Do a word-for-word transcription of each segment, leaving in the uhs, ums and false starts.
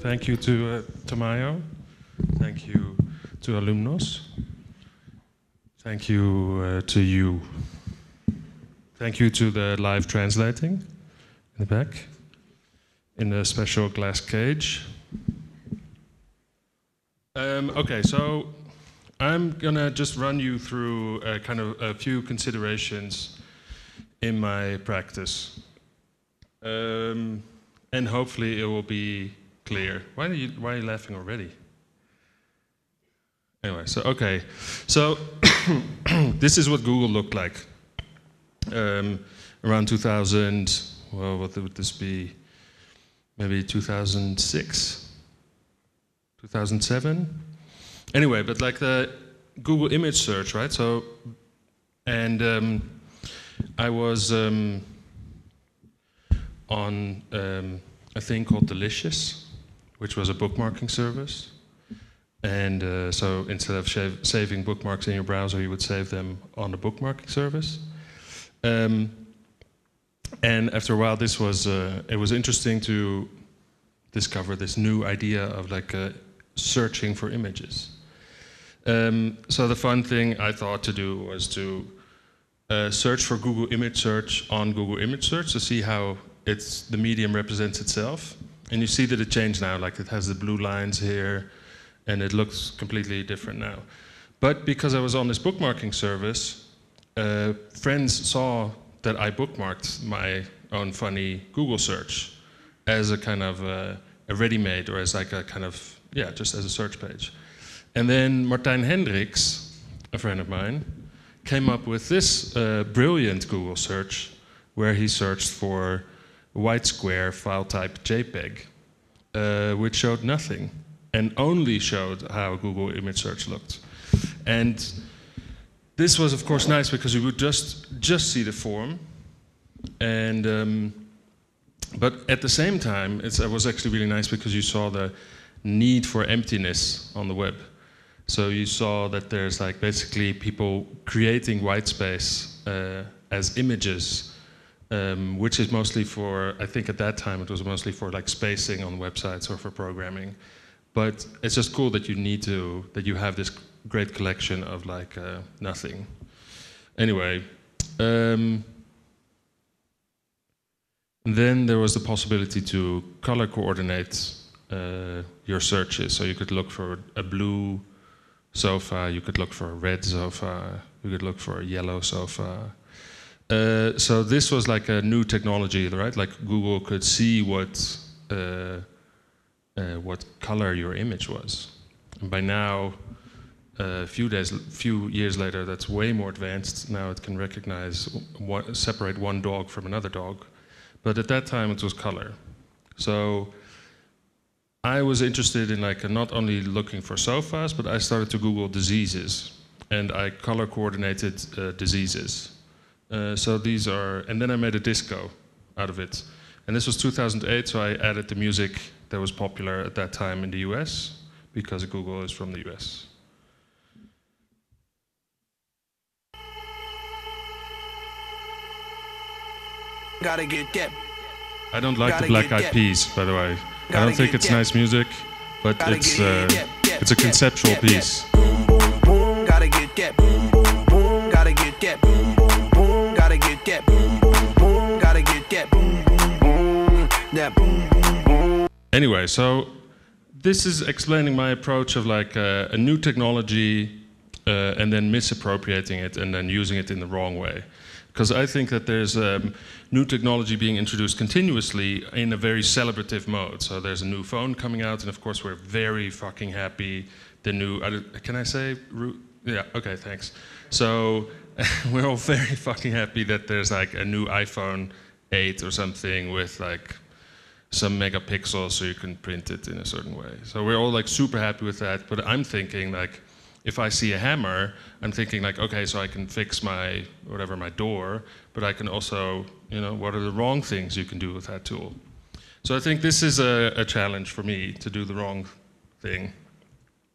Thank you to uh, Tamayo. Thank you to Alumnos. Thank you uh, to you. Thank you to the live translating in the back, in the special glass cage. Um, okay, so I'm gonna just run you through uh, kind of a few considerations in my practice. Um, and hopefully it will be clear. Why are you, why are you laughing already? Anyway, so okay. So this is what Google looked like um, around two thousand, well, what would this be? Maybe two thousand six, two thousand seven? Anyway, but like the Google image search, right? So, and um, I was um, on um, a thing called Delicious, which was a bookmarking service. And uh, so instead of shav- saving bookmarks in your browser, you would save them on the bookmarking service. Um, and after a while, this was uh, it was interesting to discover this new idea of like uh, searching for images. Um, so the fun thing I thought to do was to uh, search for Google image search on Google image search to see how it's the medium represents itself. And you see that it changed now, like it has the blue lines here, and it looks completely different now. But because I was on this bookmarking service, uh, friends saw that I bookmarked my own funny Google search as a kind of uh, a ready-made, or as like a kind of, yeah, just as a search page. And then Martijn Hendricks, a friend of mine, came up with this uh, brilliant Google search where he searched for white square file type JPEG, uh, which showed nothing and only showed how Google image search looked. And this was, of course, nice because you would just just see the form, and um, but at the same time, it's, it was actually really nice because you saw the need for emptiness on the web. So you saw that there's like basically people creating white space uh, as images, um, which is mostly for, I think at that time it was mostly for like spacing on websites or for programming. But it's just cool that you need to, that you have this great collection of like uh, nothing. Anyway, um, then there was the possibility to color coordinate uh, your searches. So you could look for a blue sofa, you could look for a red sofa, you could look for a yellow sofa. Uh, so this was like a new technology, right? Like Google could see what uh, uh, what color your image was. And by now, a uh, few days, few years later, that's way more advanced. Now it can recognize, one, separate one dog from another dog. But at that time, it was color. So I was interested in like not only looking for sofas, but I started to Google diseases, and I color coordinated uh, diseases. Uh, so these are, and then I made a disco out of it. And this was two thousand eight, so I added the music that was popular at that time in the U S, because Google is from the U S. Gotta get that. I don't like the Black Eyed Peas, by the way. I don't think it's nice music, but it's uh, it's a conceptual piece. Gotta get that. Gotta get that. Gotta get that. Gotta get that. That. Anyway, so this is explaining my approach of like uh, a new technology uh, and then misappropriating it and then using it in the wrong way. Because I think that there's um, new technology being introduced continuously in a very celebrative mode. So there's a new phone coming out, and of course we're very fucking happy. The new, can I say, yeah, okay, thanks. So we're all very fucking happy that there's like a new iPhone eight or something with like some megapixels so you can print it in a certain way. So we're all like super happy with that, but I'm thinking like, if I see a hammer, I'm thinking like, okay, so I can fix my, whatever, my door, but I can also, you know, what are the wrong things you can do with that tool? So I think this is a, a challenge for me, to do the wrong thing.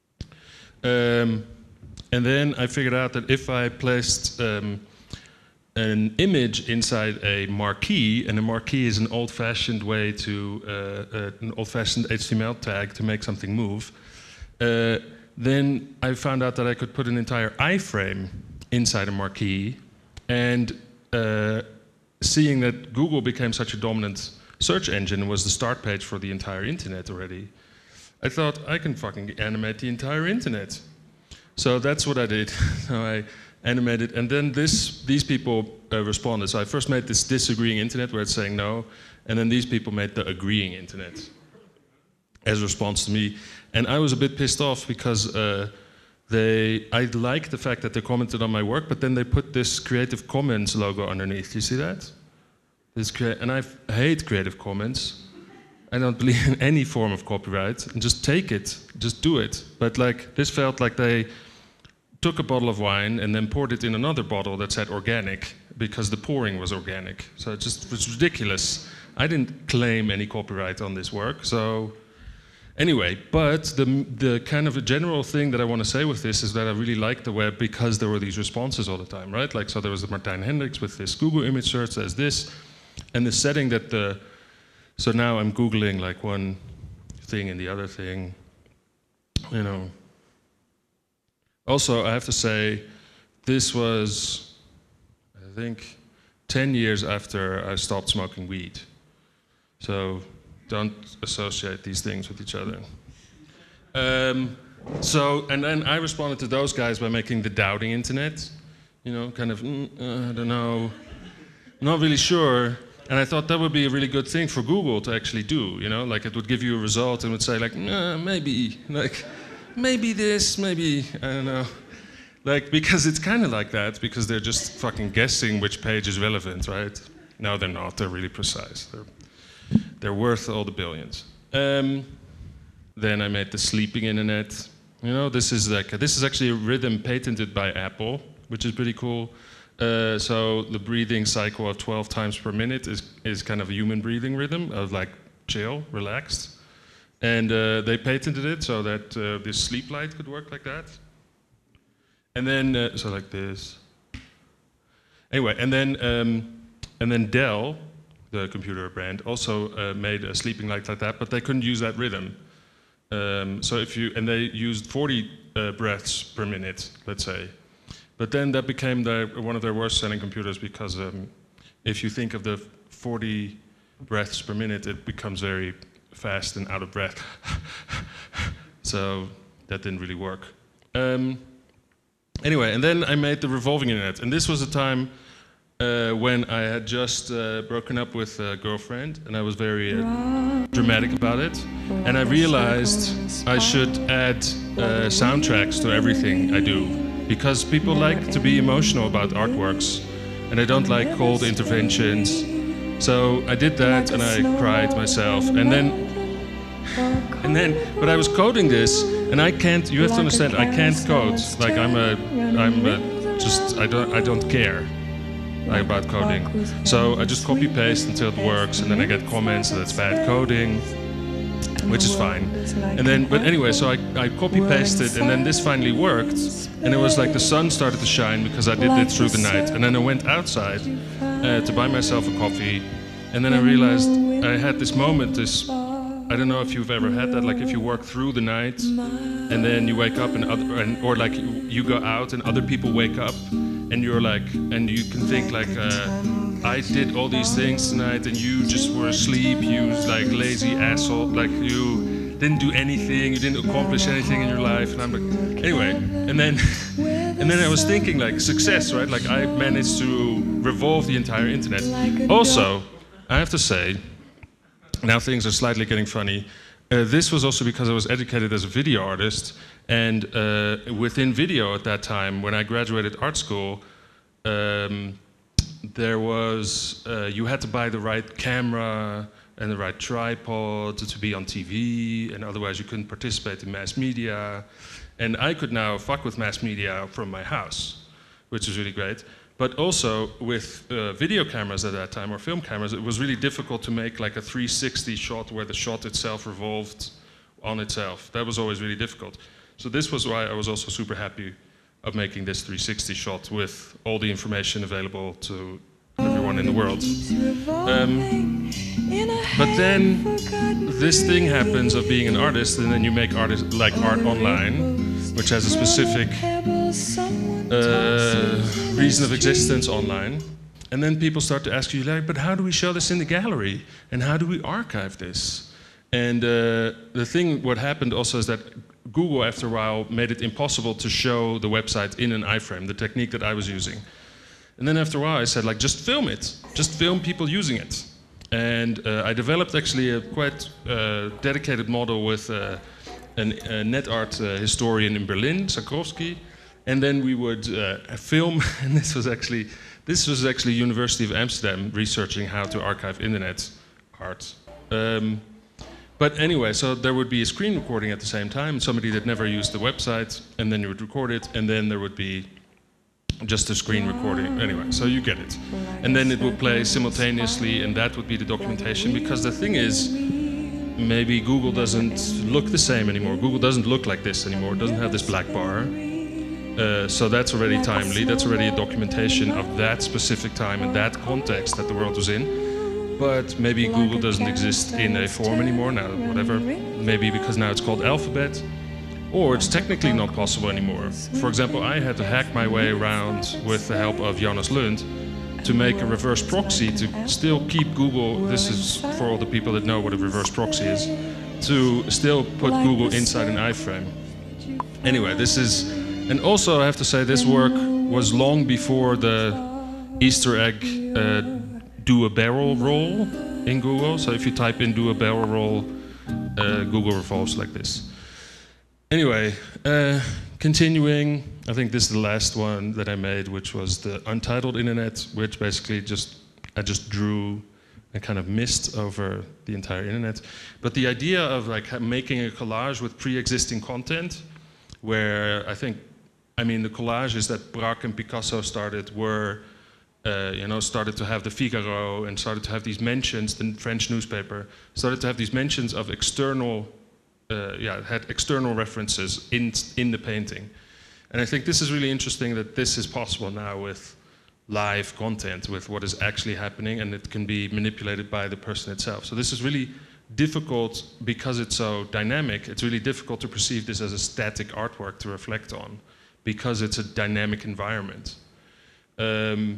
Um, and then I figured out that if I placed um, an image inside a marquee, and a marquee is an old-fashioned way to, uh, uh, an old-fashioned H T M L tag to make something move, uh, then I found out that I could put an entire iframe inside a marquee, and uh, seeing that Google became such a dominant search engine and was the start page for the entire internet already, I thought I can fucking animate the entire internet. So that's what I did. So I animated, and then this, these people uh, responded. So I first made this disagreeing internet where it's saying no, and then these people made the agreeing internet as a response to me. And I was a bit pissed off because uh, they, I liked the fact that they commented on my work, but then they put this Creative Commons logo underneath. You see that? This crea and I hate Creative Commons. I don't believe in any form of copyright. And just take it, just do it. But like this felt like they took a bottle of wine and then poured it in another bottle that said organic because the pouring was organic. So it just was ridiculous. I didn't claim any copyright on this work. So anyway, but the, the kind of a general thing that I want to say with this is that I really like the web because there were these responses all the time, right? Like, so there was the Martijn Hendricks with this Google image search, there's this, and the setting that the, so now I'm Googling like one thing and the other thing, you know. Also, I have to say, this was, I think, ten years after I stopped smoking weed. So don't associate these things with each other. Um, so, and then I responded to those guys by making the doubting internet. You know, kind of, mm, uh, I don't know, not really sure. And I thought that would be a really good thing for Google to actually do, you know, like it would give you a result and would say like, nah, maybe, like, maybe this, maybe, I don't know. Like, because it's kind of like that, because they're just fucking guessing which page is relevant, right? No, they're not, they're really precise. They're, they're worth all the billions. Um, then I made the sleeping internet. You know, this is like, this is actually a rhythm patented by Apple, which is pretty cool. Uh, so the breathing cycle of twelve times per minute is, is kind of a human breathing rhythm of like chill, relaxed. And uh, they patented it so that uh, this sleep light could work like that. And then, uh, so like this. Anyway, and then, um, and then Dell, the computer brand, also uh, made a sleeping light like that, but they couldn't use that rhythm. Um, so if you, and they used forty uh, breaths per minute, let's say. But then that became the, one of their worst selling computers because um, if you think of the forty breaths per minute, it becomes very fast and out of breath. So that didn't really work. Um, anyway, and then I made the revolving internet. And this was a time uh, when I had just uh, broken up with a girlfriend, and I was very uh, dramatic about it. And I realized I should add uh, soundtracks to everything I do. Because people like to be emotional about artworks, and I don't like cold interventions. So I did that, and I cried myself. And then, and then, but I was coding this, and I can't. You have to understand, I can't code. Like I'm a, I'm a, just I don't, I don't care like, about coding. So I just copy paste until it works, and then I get comments that it's bad coding, which is fine. And then, but anyway, so I, I copy pasted, and then this finally worked. And it was like the sun started to shine because I did it through the night. And then I went outside uh, to buy myself a coffee. And then I realized I had this moment, this, I don't know if you've ever had that, like if you work through the night and then you wake up and other, and, or like you go out and other people wake up and you're like, and you can think like, uh, I did all these things tonight and you just were asleep, you like lazy asshole, like you didn't do anything, you didn't accomplish anything in your life, and I'm like, anyway, and then, and then I was thinking like success, right? Like I managed to revolve the entire internet. Also, I have to say, now things are slightly getting funny. Uh, this was also because I was educated as a video artist, and uh, within video at that time, when I graduated art school, um, there was, uh, you had to buy the right camera and the right tripod to be on T V, and otherwise you couldn't participate in mass media. And I could now fuck with mass media from my house, which is really great. But also with uh, video cameras at that time, or film cameras, it was really difficult to make like a three sixty shot where the shot itself revolved on itself. That was always really difficult. So this was why I was also super happy of making this three sixty shot with all the information available to everyone in the world. Um, but then this thing happens of being an artist, and then you make artist like art online, which has a specific uh, reason of existence online. And then people start to ask you, like, but how do we show this in the gallery? And how do we archive this? And uh, the thing, what happened also is that Google, after a while, made it impossible to show the website in an iframe, the technique that I was using. And then after a while, I said, like, just film it. Just film people using it. And uh, I developed actually a quite uh, dedicated model with uh, an, a net art uh, historian in Berlin, Sakowski. And then we would uh, film, and this was actually, this was actually University of Amsterdam researching how to archive internet art. Um, but anyway, so there would be a screen recording at the same time, somebody that never used the website, and then you would record it, and then there would be just a screen recording. Anyway, so you get it. And then it would play simultaneously, and that would be the documentation, because the thing is, maybe Google doesn't look the same anymore. Google doesn't look like this anymore. It doesn't have this black bar. Uh, so that's already timely. That's already a documentation of that specific time and that context that the world was in. But maybe Google doesn't exist in a form anymore now, whatever. Maybe because now it's called Alphabet. Or it's technically not possible anymore. For example, I had to hack my way around with the help of Jonas Lund to make a reverse proxy to still keep Google, this is for all the people that know what a reverse proxy is, to still put Google inside an iframe. Anyway, this is, and also I have to say this work was long before the Easter egg uh, do a barrel roll in Google. So if you type in do a barrel roll, uh, Google revolves like this. Anyway, uh, continuing, I think this is the last one that I made, which was the Untitled Internet, which basically just, I just drew a kind of mist over the entire internet. But the idea of like making a collage with pre-existing content, where I think, I mean, the collages that Braque and Picasso started were, uh, you know, started to have the Figaro and started to have these mentions, the French newspaper, started to have these mentions of external Uh, yeah, had external references in, in the painting. And I think this is really interesting that this is possible now with live content, with what is actually happening, and it can be manipulated by the person itself. So this is really difficult because it's so dynamic. It's really difficult to perceive this as a static artwork to reflect on, because it's a dynamic environment. Um,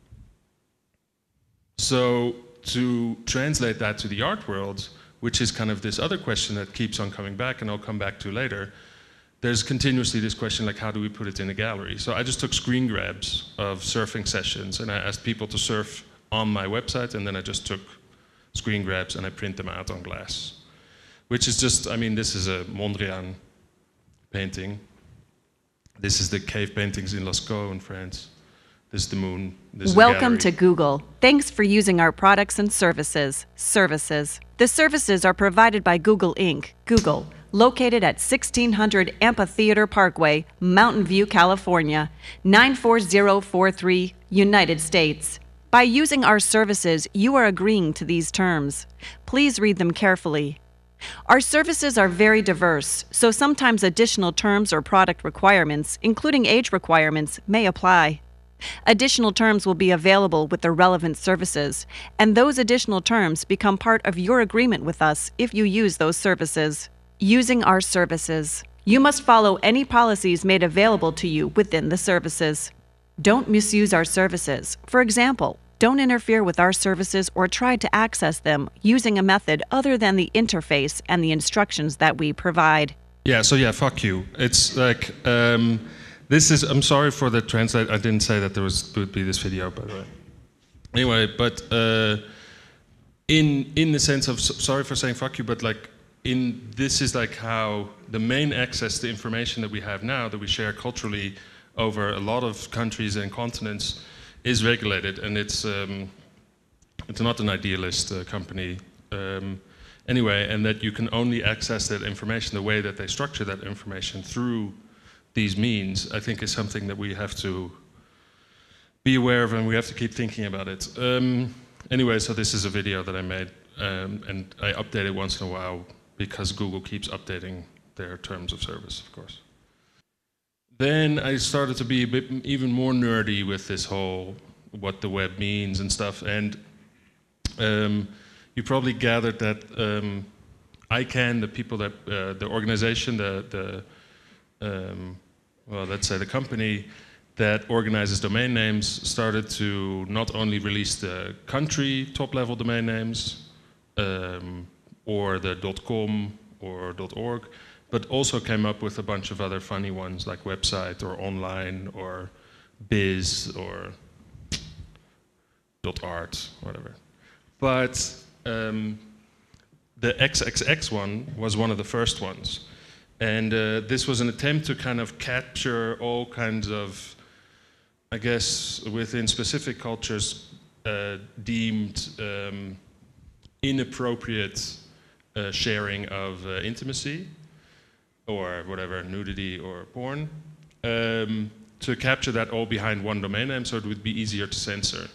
so to translate that to the art world, which is kind of this other question that keeps on coming back, and I'll come back to later. There's continuously this question, like, how do we put it in a gallery? So I just took screen grabs of surfing sessions, and I asked people to surf on my website, and then I just took screen grabs and I print them out on glass. Which is just, I mean, this is a Mondrian painting. This is the cave paintings in Lascaux in France. This is the moon. This is Welcome to Google. Thanks for using our products and services. Services. The services are provided by Google Incorporated. Google, located at sixteen hundred Amphitheater Parkway, Mountain View, California, nine four zero four three, United States. By using our services, you are agreeing to these terms. Please read them carefully. Our services are very diverse, so sometimes additional terms or product requirements, including age requirements, may apply. Additional terms will be available with the relevant services, and those additional terms become part of your agreement with us if you use those services. Using our services. You must follow any policies made available to you within the services. Don't misuse our services. For example, don't interfere with our services or try to access them using a method other than the interface and the instructions that we provide. Yeah, so yeah, fuck you. It's like, um, this is, I'm sorry for the translate, I didn't say that there was, would be this video, by the way. Anyway, but uh, in, in the sense of, sorry for saying fuck you, but like, in, this is like how the main access to information that we have now, that we share culturally over a lot of countries and continents, is regulated, and it's um, it's not an idealist uh, company um, anyway, and that you can only access that information, the way that they structure that information through these means, I think is something that we have to be aware of, and we have to keep thinking about it. Um, anyway, so this is a video that I made, um, and I update it once in a while because Google keeps updating their terms of service, of course. then I started to be a bit even more nerdy with this whole what the web means and stuff. And um, you probably gathered that um, I CANN, the people that uh, the organization, the the um, well, let's say the company that organizes domain names, started to not only release the country top-level domain names um, or the .com or .org, but also came up with a bunch of other funny ones like website or online or biz or .art, whatever. But um, the triple X one was one of the first ones. And uh, this was an attempt to kind of capture all kinds of, I guess, within specific cultures, uh, deemed um, inappropriate uh, sharing of uh, intimacy, or whatever, nudity or porn, um, to capture that all behind one domain name so it would be easier to censor.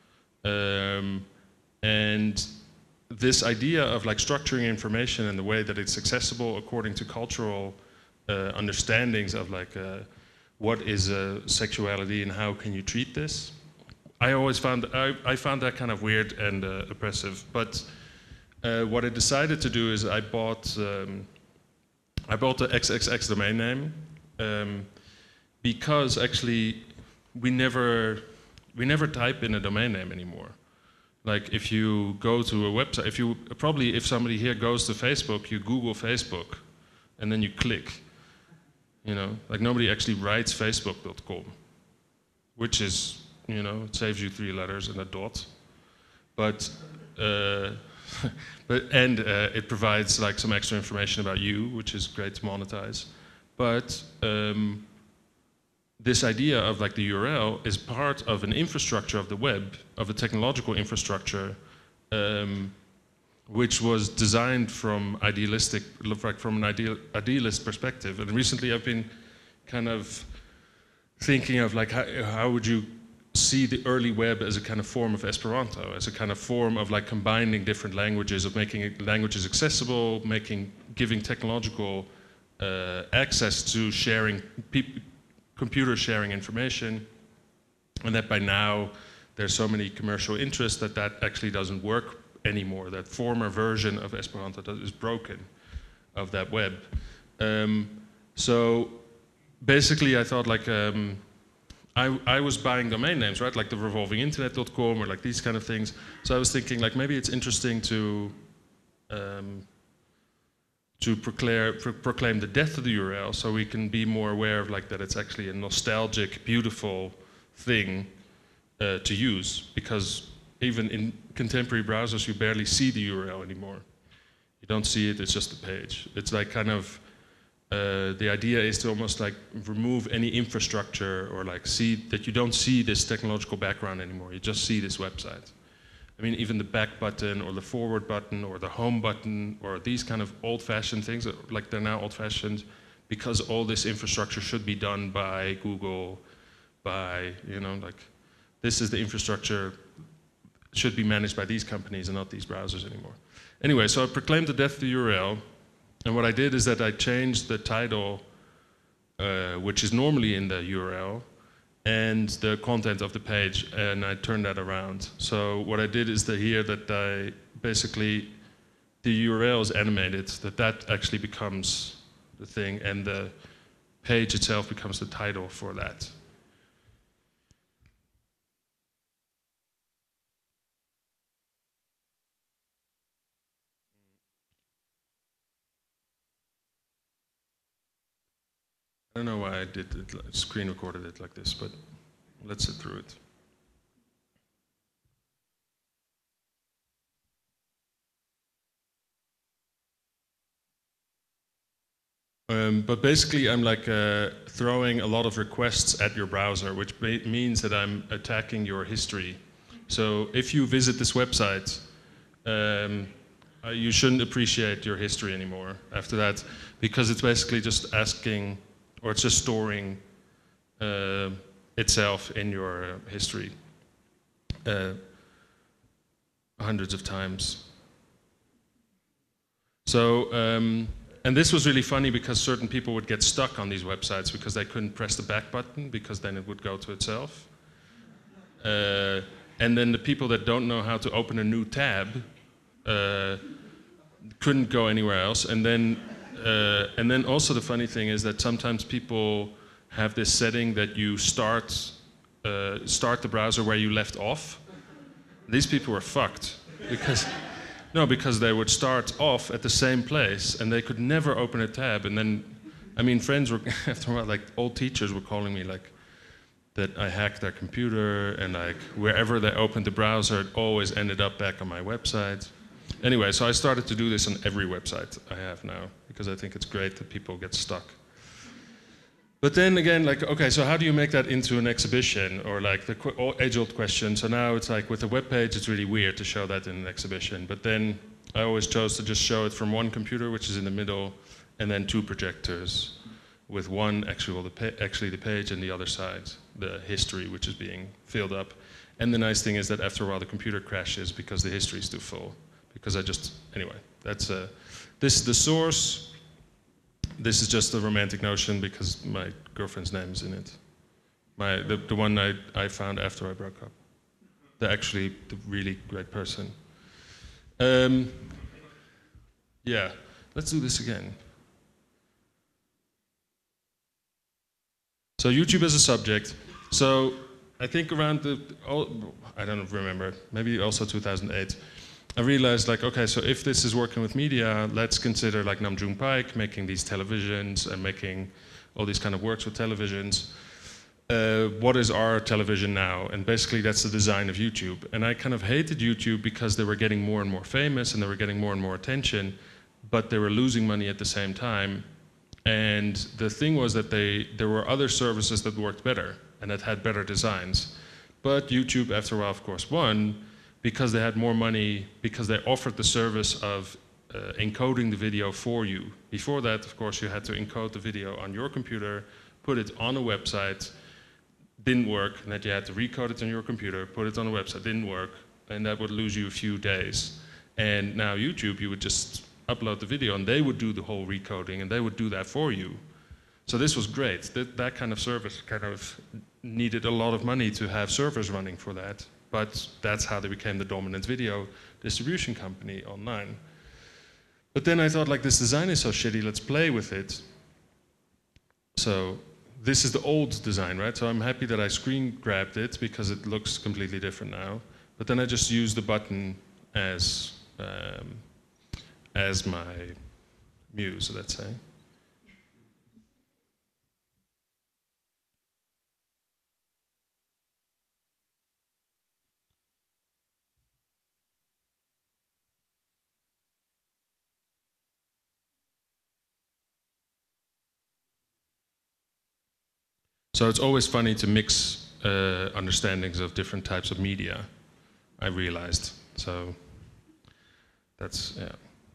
Um, and this idea of like structuring information in the way that it's accessible according to cultural uh, understandings of like uh, what is uh, sexuality and how can you treat this, I always found, I, I found that kind of weird and uh, oppressive. But uh, what I decided to do is I bought um, I bought the triple X domain name um, because actually we never we never type in a domain name anymore. Like if you go to a website, if you probably if somebody here goes to Facebook, you Google Facebook, and then you click. You know, like nobody actually writes facebook dot com, which is, you know, it saves you three letters and a dot. But uh, but and uh, it provides like some extra information about you, which is great to monetize. But um, this idea of like the U R L is part of an infrastructure of the web, of a technological infrastructure, um, which was designed from idealistic, like from an ideal, idealist perspective. And recently, I've been kind of thinking of like how, how would you see the early web as a kind of form of Esperanto, as a kind of form of like combining different languages, of making languages accessible, making, giving technological uh, access to sharing, computer sharing information, and that by now there's so many commercial interests that that actually doesn't work anymore. That former version of Esperanto that is broken, of that web. Um, so basically, I thought like. Um, I, I was buying domain names, right? Like the revolving internet dot com or like these kind of things. So I was thinking like maybe it's interesting to um, to proclaim, pro proclaim the death of the U R L so we can be more aware of like that it's actually a nostalgic, beautiful thing uh, to use, because even in contemporary browsers you barely see the U R L anymore. You don't see it, it's just a page. It's like kind of Uh, the idea is to almost like remove any infrastructure or like see that you don't see this technological background anymore. You just see this website. I mean, even the back button or the forward button or the home button or these kind of old-fashioned things, like they're now old-fashioned because all this infrastructure should be done by Google, by, you know, like this is the infrastructure should be managed by these companies and not these browsers anymore. Anyway, so I proclaimed the death of the U R L. And what I did is that I changed the title, uh, which is normally in the U R L, and the content of the page, and I turned that around. So what I did is that here that I basically, the U R L is animated, that that actually becomes the thing, and the page itself becomes the title for that. I don't know why I did it, screen recorded it like this, but let's sit through it. Um, but basically, I'm like uh, throwing a lot of requests at your browser, which means that I'm attacking your history. So if you visit this website, um, uh, you shouldn't appreciate your history anymore after that, because it's basically just asking, or it's just storing uh, itself in your uh, history uh, hundreds of times. So um, and this was really funny because certain people would get stuck on these websites because they couldn't press the back button because then it would go to itself. Uh, and then the people that don't know how to open a new tab uh, couldn't go anywhere else. And then, uh, and then also the funny thing is that sometimes people have this setting that you start, uh, start the browser where you left off. These people were fucked because, no, because they would start off at the same place and they could never open a tab. And then, I mean, friends were, after a while, like old teachers were calling me like, that I hacked their computer and like wherever they opened the browser, it always ended up back on my website. Anyway, so I started to do this on every website I have now because I think it's great that people get stuck. But then again, like, okay, so how do you make that into an exhibition or like the qu- age-old question? So now it's like with a web page, it's really weird to show that in an exhibition. But then I always chose to just show it from one computer, which is in the middle, and then two projectors, with one actual the pa- actually the page and the other side, the history, which is being filled up. And the nice thing is that after a while the computer crashes because the history is too full. Because I just, anyway, that's uh, this is the source. This is just a romantic notion because my girlfriend's name is in it. My the, the one I, I found after I broke up. The actually the really great person. Um, yeah, let's do this again. So YouTube as a subject. So I think around the, oh, I don't remember, maybe also two thousand eight, I realized like, okay, so if this is working with media, let's consider like Nam June Paik making these televisions and making all these kind of works with televisions. Uh, what is our television now? And basically that's the design of YouTube. And I kind of hated YouTube because they were getting more and more famous and they were getting more and more attention, but they were losing money at the same time. And the thing was that they, there were other services that worked better and that had better designs. But YouTube, after a while, of course, won because they had more money, because they offered the service of uh, encoding the video for you. Before that, of course, you had to encode the video on your computer, put it on a website, didn't work, and that you had to recode it on your computer, put it on a website, didn't work, and that would lose you a few days. And now YouTube, you would just upload the video and they would do the whole recoding and they would do that for you. So this was great. That, that kind of service kind of needed a lot of money to have servers running for that. But that's how they became the dominant video distribution company online. But then I thought like this design is so shitty, let's play with it. So this is the old design, right? So I'm happy that I screen grabbed it because it looks completely different now. But then I just used the button as um, as my muse, let's say. So it's always funny to mix uh, understandings of different types of media, I realized. So that's, yeah.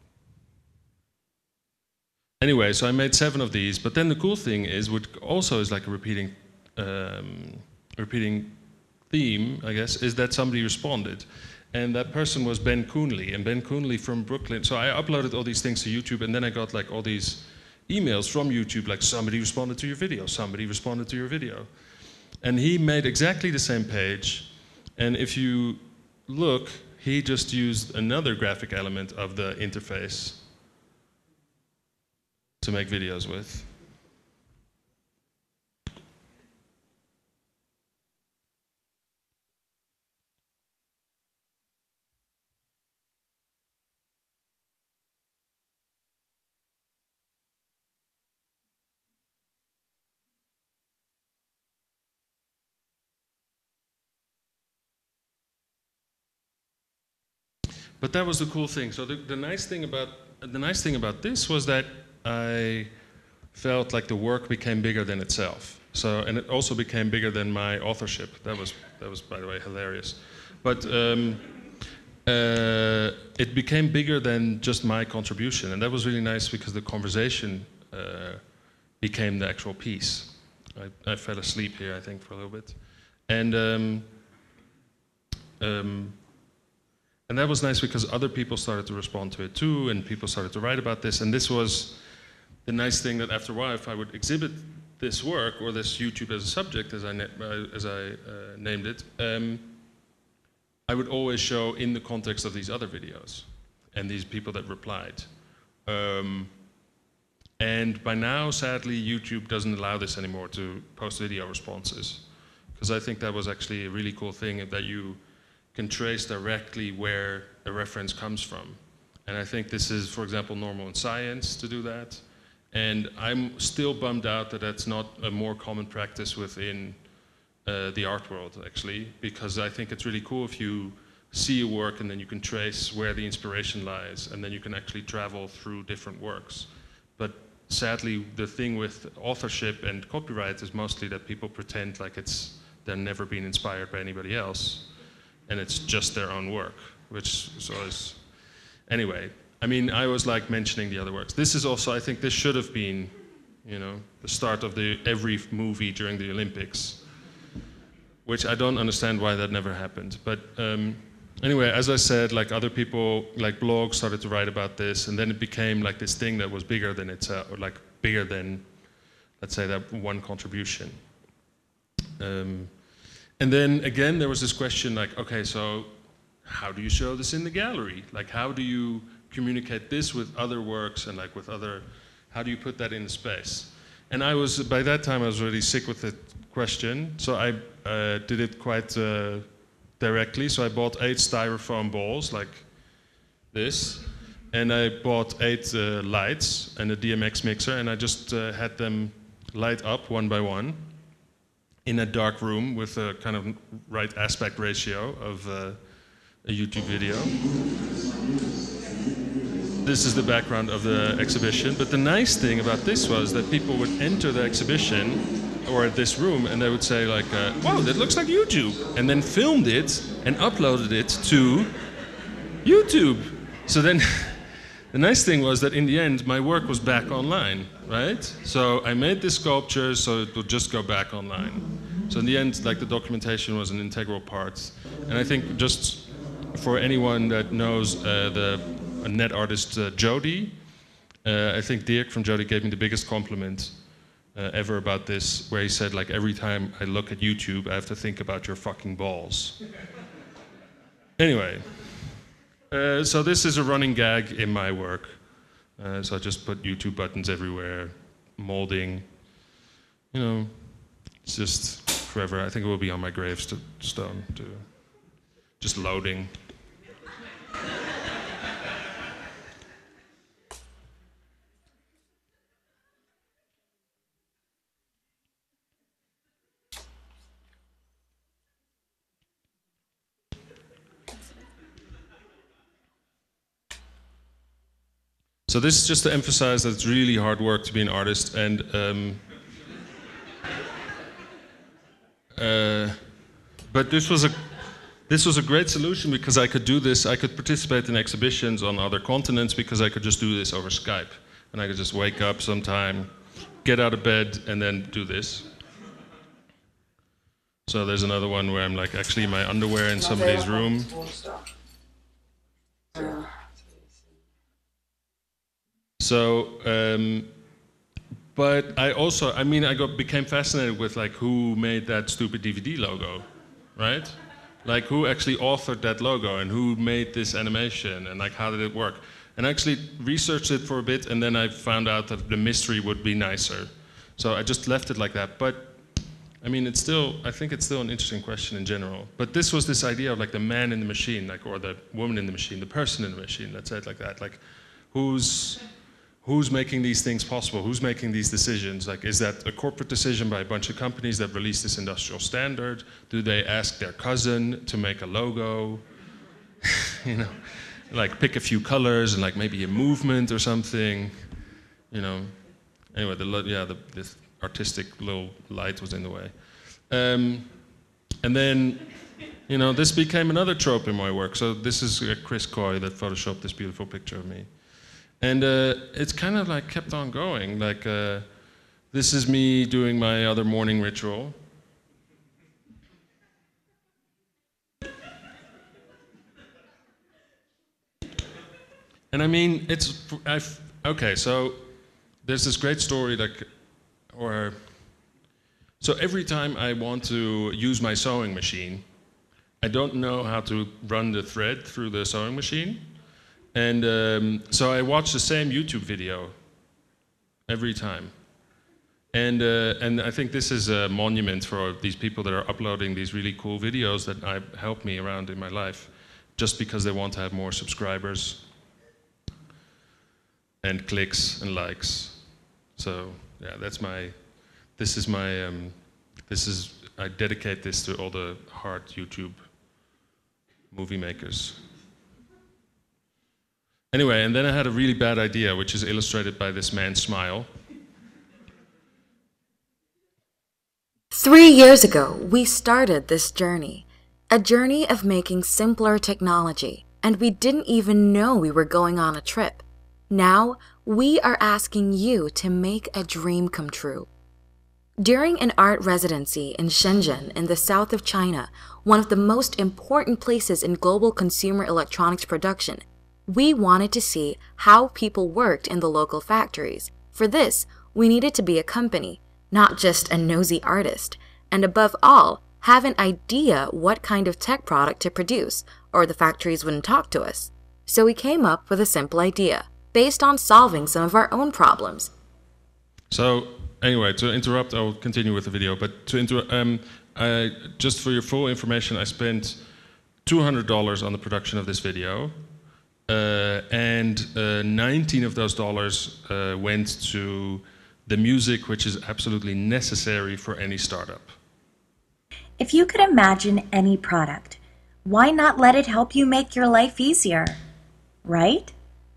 Anyway, so I made seven of these, but then the cool thing is, what also is like a repeating, um, repeating theme, I guess, is that somebody responded. And that person was Ben Coonley, and Ben Coonley from Brooklyn. So I uploaded all these things to YouTube, and then I got like all these emails from YouTube, like somebody responded to your video, somebody responded to your video. And he made exactly the same page, and if you look, he just used another graphic element of the interface to make videos with. But that was the cool thing. So the, the nice thing about the nice thing about this was that I felt like the work became bigger than itself. So, and it also became bigger than my authorship. That was that was, by the way, hilarious. But um, uh, it became bigger than just my contribution, and that was really nice because the conversation uh, became the actual piece. I, I fell asleep here, I think, for a little bit, and. Um, um, And that was nice because other people started to respond to it too, and people started to write about this. And this was, the nice thing that after a while, if I would exhibit this work or this YouTube as a subject, as I, uh, as I uh, named it, um, I would always show in the context of these other videos and these people that replied. Um, and by now, sadly, YouTube doesn't allow this anymore to post video responses. Because I think that was actually a really cool thing, that you can trace directly where a reference comes from. And I think this is, for example, normal in science to do that. And I'm still bummed out that that's not a more common practice within uh, the art world, actually, because I think it's really cool if you see a work and then you can trace where the inspiration lies, and then you can actually travel through different works. But sadly, the thing with authorship and copyright is mostly that people pretend like it's they've never been inspired by anybody else, and it's just their own work, which is always... Anyway, I mean, I was like mentioning the other works. This is also, I think this should have been, you know, the start of the every movie during the Olympics, which I don't understand why that never happened. But um, anyway, as I said, like other people, like blogs started to write about this, and then it became like this thing that was bigger than itself, or like bigger than, let's say, that one contribution. Um, and then again, there was this question like, okay, so how do you show this in the gallery? Like, how do you communicate this with other works and like with other, how do you put that in space? And I was, by that time, I was really sick with the question, so I uh, did it quite uh, directly. So I bought eight styrofoam balls like this, and I bought eight uh, lights and a D M X mixer, and I just uh, had them light up one by one in a dark room with a kind of right aspect ratio of uh, a YouTube video. This is the background of the exhibition, but the nice thing about this was that people would enter the exhibition or this room and they would say like, uh, wow, that looks like YouTube, and then filmed it and uploaded it to YouTube. So then the nice thing was that in the end my work was back online, right? So I made this sculpture so it would just go back online. So in the end, like, the documentation was an integral part. And I think just for anyone that knows uh, the net artist uh, Jody, uh, I think Dirk from Jody gave me the biggest compliment uh, ever about this, where he said, like, every time I look at YouTube, I have to think about your fucking balls. Anyway, uh, so this is a running gag in my work. Uh, so I just put YouTube buttons everywhere, molding, you know, it's just forever. I think it will be on my gravestone too. Just loading. So this is just to emphasize that it's really hard work to be an artist, and um, uh, but this was a this was a great solution because I could do this. I could participate in exhibitions on other continents because I could just do this over Skype, and I could just wake up sometime, get out of bed, and then do this. So there's another one where I'm like actually in my underwear in somebody's room. So, um, but I also, I mean, I got became fascinated with like who made that stupid D V D logo, right? Like who actually authored that logo and who made this animation and like how did it work? And I actually researched it for a bit, and then I found out that the mystery would be nicer. So I just left it like that. But I mean, it's still, I think it's still an interesting question in general. But this was this idea of like the man in the machine, like, or the woman in the machine, the person in the machine, let's say it like that. Like who's, Who's making these things possible? Who's making these decisions? Like, is that a corporate decision by a bunch of companies that release this industrial standard? Do they ask their cousin to make a logo? You know, like pick a few colors and like maybe a movement or something. You know, anyway, the yeah, the this artistic little light was in the way. Um, and then, you know, this became another trope in my work. So this is uh, Chris Coy that photoshopped this beautiful picture of me. And uh, it's kind of like kept on going. Like, uh, this is me doing my other morning ritual. And I mean, it's, I've, okay, so there's this great story, like, or so every time I want to use my sewing machine, I don't know how to run the thread through the sewing machine, and um, so I watch the same YouTube video every time. And, uh, and I think this is a monument for these people that are uploading these really cool videos that have helped me around in my life, just because they want to have more subscribers and clicks and likes. So yeah, that's my, this is my, um, this is, I dedicate this to all the hard YouTube movie makers. Anyway, and then I had a really bad idea, which is illustrated by this man's smile. Three years ago, we started this journey, a journey of making simpler technology, and we didn't even know we were going on a trip. Now, we are asking you to make a dream come true. During an art residency in Shenzhen in the south of China, one of the most important places in global consumer electronics production, we wanted to see how people worked in the local factories. For this, we needed to be a company, not just a nosy artist, and above all, have an idea what kind of tech product to produce, or the factories wouldn't talk to us. So we came up with a simple idea, based on solving some of our own problems. So anyway, to interrupt, I will continue with the video, but to inter um, I, just for your full information, I spent two hundred dollars on the production of this video, uh, and uh, nineteen of those dollars uh, went to the music, which is absolutely necessary for any startup. If you could imagine any product, why not let it help you make your life easier, right?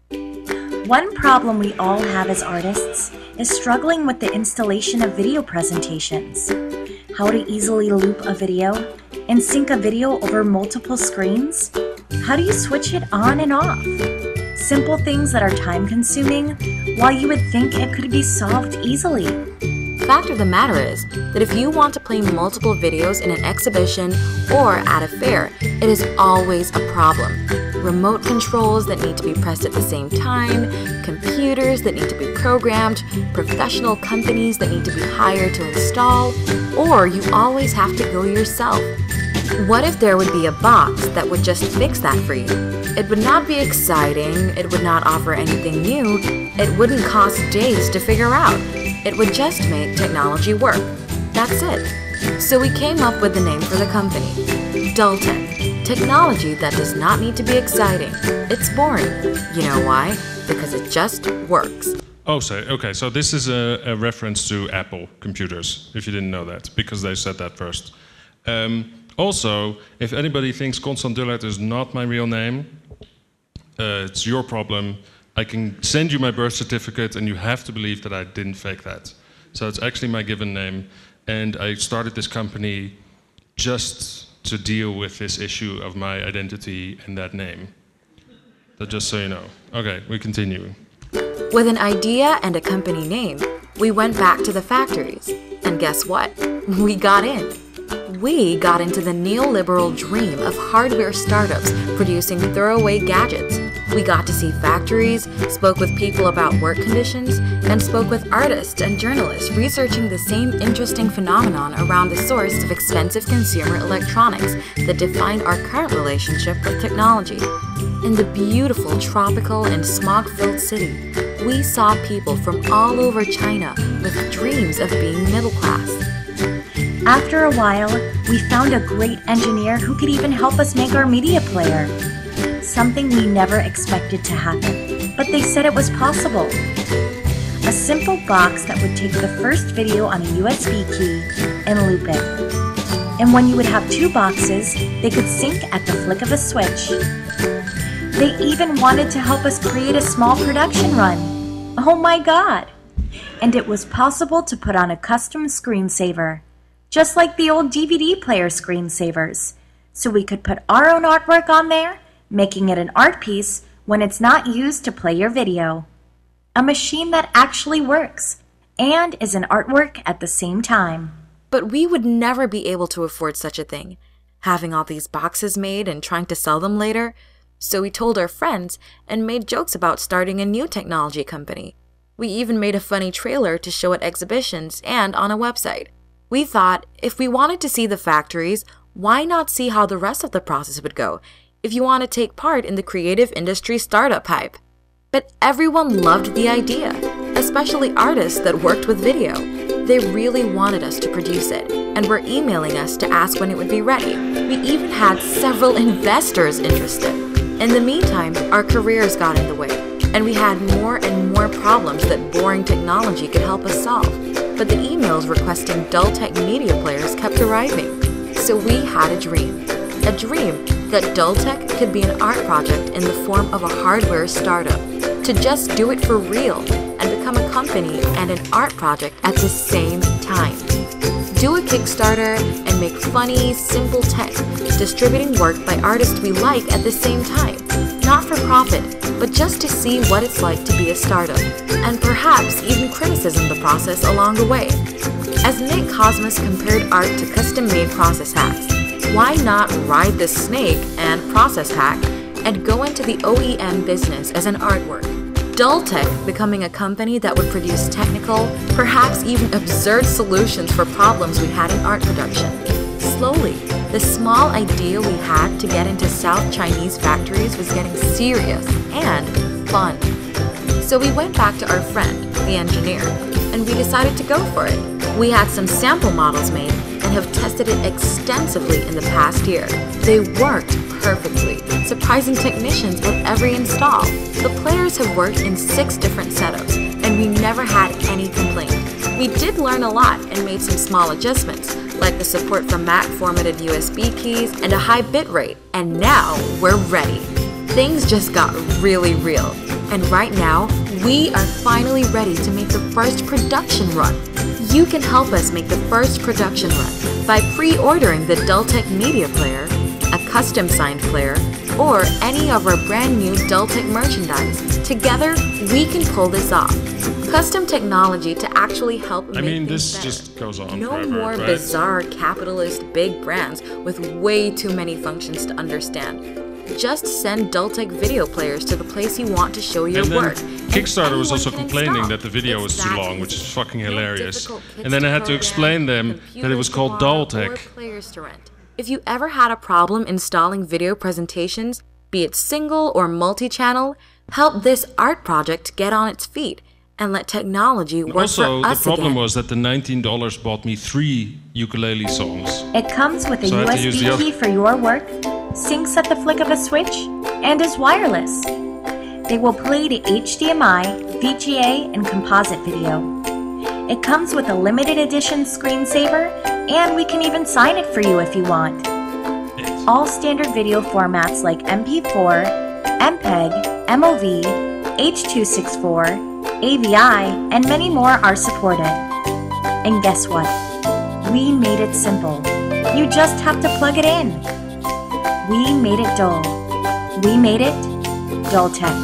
One problem we all have as artists is struggling with the installation of video presentations. How to easily loop a video and sync a video over multiple screens? How do you switch it on and off? Simple things that are time-consuming, while you would think it could be solved easily. The fact of the matter is that if you want to play multiple videos in an exhibition or at a fair, it is always a problem. Remote controls that need to be pressed at the same time, computers that need to be programmed, professional companies that need to be hired to install, or you always have to go yourself. What if there would be a box that would just fix that for you? It would not be exciting, it would not offer anything new, it wouldn't cost days to figure out. It would just make technology work. That's it. So we came up with the name for the company, Dultech. Technology that does not need to be exciting. It's boring. You know why? Because it just works. Oh, so, okay, so this is a, a reference to Apple computers, if you didn't know that, because they said that first. Um, also, if anybody thinks Constant Dullard is not my real name, uh, it's your problem. I can send you my birth certificate and you have to believe that I didn't fake that. So it's actually my given name, and I started this company just to deal with this issue of my identity and that name. So just so you know. Okay, we continue. With an idea and a company name, we went back to the factories. And guess what? We got in. We got into the neoliberal dream of hardware startups producing throwaway gadgets. We got to see factories, spoke with people about work conditions, and spoke with artists and journalists researching the same interesting phenomenon around the source of expensive consumer electronics that define our current relationship with technology. In the beautiful tropical and smog-filled city, we saw people from all over China with dreams of being middle class. After a while, we found a great engineer who could even help us make our media player. Something we never expected to happen, but they said it was possible. A simple box that would take the first video on a U S B key and loop it. And when you would have two boxes, they could sync at the flick of a switch. They even wanted to help us create a small production run. Oh my God! And it was possible to put on a custom screensaver, just like the old D V D player screensavers. So we could put our own artwork on there, making it an art piece when it's not used to play your video. A machine that actually works and is an artwork at the same time. But we would never be able to afford such a thing, having all these boxes made and trying to sell them later. So we told our friends and made jokes about starting a new technology company. We even made a funny trailer to show at exhibitions and on a website. We thought, if we wanted to see the factories, why not see how the rest of the process would go if you want to take part in the creative industry startup hype? But everyone loved the idea, especially artists that worked with video. They really wanted us to produce it and were emailing us to ask when it would be ready. We even had several investors interested. In the meantime, our careers got in the way, and we had more and more problems that boring technology could help us solve. But the emails requesting Dultec media players kept arriving. So we had a dream. A dream that Dultec could be an art project in the form of a hardware startup, to just do it for real and become a company and an art project at the same time. Do a Kickstarter and make funny, simple tech, distributing work by artists we like at the same time. Not for profit, but just to see what it's like to be a startup, and perhaps even criticism the process along the way. As Nick Cosmos compared art to custom-made process hacks, why not ride the snake and process hack and go into the O E M business as an artwork? Dultec becoming a company that would produce technical, perhaps even absurd solutions for problems we had in art production. Slowly, the small idea we had to get into South Chinese factories was getting serious and fun. So we went back to our friend, the engineer, and we decided to go for it. We had some sample models made and have tested it extensively in the past year. They worked perfectly, surprising technicians with every install. The players have worked in six different setups, and we never had any complaint. We did learn a lot and made some small adjustments, like the support for M A C formatted U S B keys and a high bit rate, and now we're ready. Things just got really real, and right now, we are finally ready to make the first production run. You can help us make the first production run by pre-ordering the Dultec media player, a custom signed player, or any of our brand new Dultec merchandise. Together, we can pull this off. Custom technology to actually help I make mean, things this better. just goes on No forever, more right? bizarre capitalist big brands with way too many functions to understand. Just send Dultec video players to the place you want to show your And then work. and Kickstarter was anyone also can complaining install. that the video It's was too that long, which easy. is fucking No hilarious. difficult kits And then I had to program, explain them that it computers was to called borrow, or Dultec. players to rent. If you ever had a problem installing video presentations, be it single or multi-channel, help this art project get on its feet and let technology work Also, for the us problem again. was that the nineteen dollars bought me three ukulele songs. It comes with a So I had to use U S B the other- key for your work, syncs at the flick of a switch, and is wireless. They will play to H D M I, V G A, and composite video. It comes with a limited edition screensaver, and we can even sign it for you if you want. All standard video formats like M P four, M P E G, M O V, H two sixty-four, A V I, and many more are supported. And guess what? We made it simple. You just have to plug it in. We made it dull. We made it Dultec.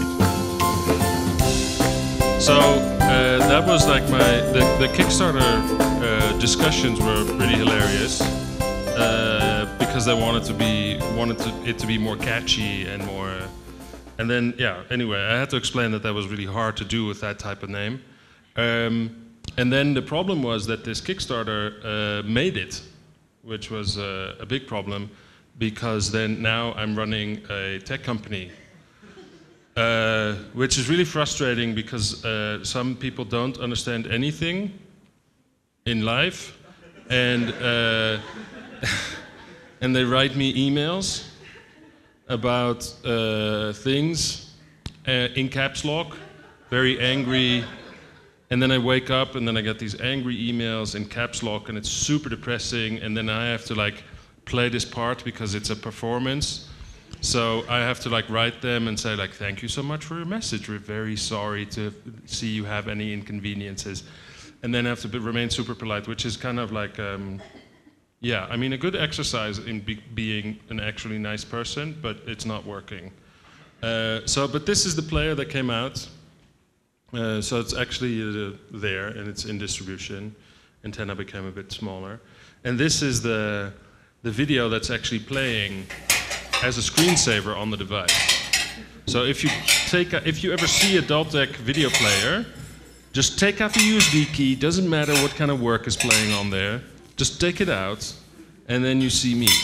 So uh, that was like my the, the Kickstarter uh, discussions were pretty hilarious uh, because they wanted to be wanted to, it to be more catchy and more. And then yeah. Anyway, I had to explain that that was really hard to do with that type of name. Um, and then the problem was that this Kickstarter uh, made it, which was uh, a big problem because then now I'm running a tech company. Uh, which is really frustrating because uh, some people don't understand anything in life, and uh, and they write me emails about uh, things uh, in caps lock, very angry, and then I wake up and then I get these angry emails in caps lock, and it's super depressing, and then I have to like play this part because it's a performance. So I have to like write them and say like, thank you so much for your message. We're very sorry to see you have any inconveniences. And then I have to be, remain super polite, which is kind of like, um, yeah, I mean, a good exercise in be being an actually nice person, but it's not working. Uh, so, but this is the player that came out. Uh, so it's actually uh, there and it's in distribution. Antenna became a bit smaller. And this is the, the video that's actually playing as a screensaver on the device. So if you take, a, if you ever see a Dultec video player, Just take out the U S B key, doesn't matter what kind of work is playing on there. Just take it out, and then you see me.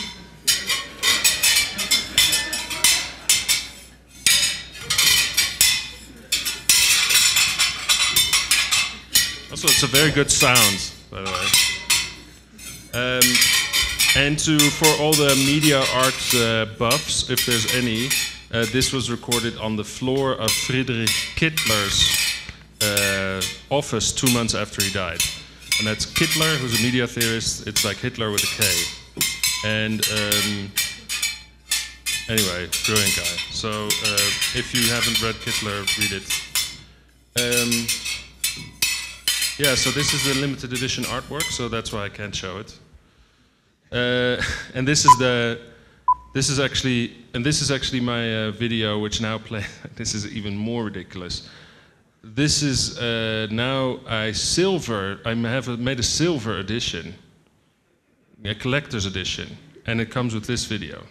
Also, it's a very good sound, by the way. Um, and to for all the media art uh, buffs, if there's any, uh, this was recorded on the floor of Friedrich Kittler's uh, office two months after he died. And that's Kittler, who's a media theorist. It's like Hitler with a K. And um, anyway, brilliant guy. So uh, if you haven't read Kittler, read it. Um, Yeah, so this is the limited edition artwork, so that's why I can't show it. Uh, and this is the, this is actually, and this is actually my uh, video, which now play. This is even more ridiculous. This is uh, now a silver. I have made a silver edition, a collector's edition, and it comes with this video.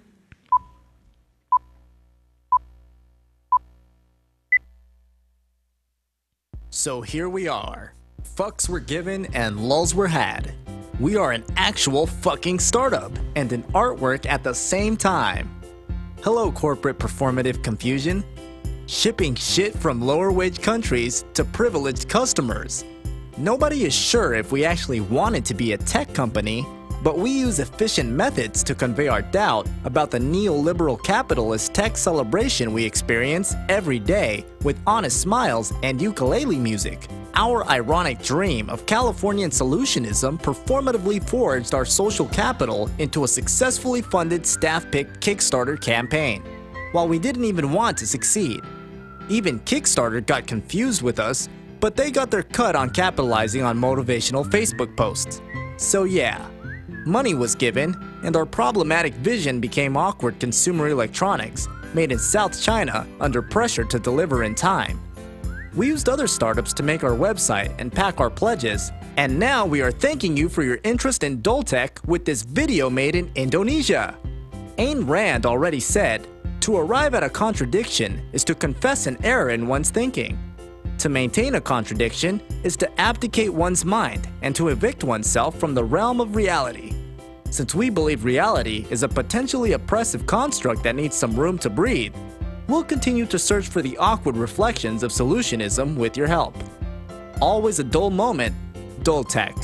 So here we are. Fucks were given and lulls were had. We are an actual fucking startup and an artwork at the same time. Hello, corporate performative confusion. Shipping shit from lower wage countries to privileged customers. Nobody is sure if we actually wanted to be a tech company, but we use efficient methods to convey our doubt about the neoliberal capitalist tech celebration we experience every day with honest smiles and ukulele music. Our ironic dream of Californian solutionism performatively forged our social capital into a successfully funded staff-picked Kickstarter campaign, while we didn't even want to succeed. Even Kickstarter got confused with us, but they got their cut on capitalizing on motivational Facebook posts. So yeah, money was given, and our problematic vision became awkward consumer electronics, made in South China under pressure to deliver in time. We used other startups to make our website and pack our pledges, and now we are thanking you for your interest in Doltech with this video made in Indonesia. Ayn Rand already said, to arrive at a contradiction is to confess an error in one's thinking. To maintain a contradiction is to abdicate one's mind and to evict oneself from the realm of reality. Since we believe reality is a potentially oppressive construct that needs some room to breathe, we'll continue to search for the awkward reflections of solutionism with your help. Always a dull moment, Doltech.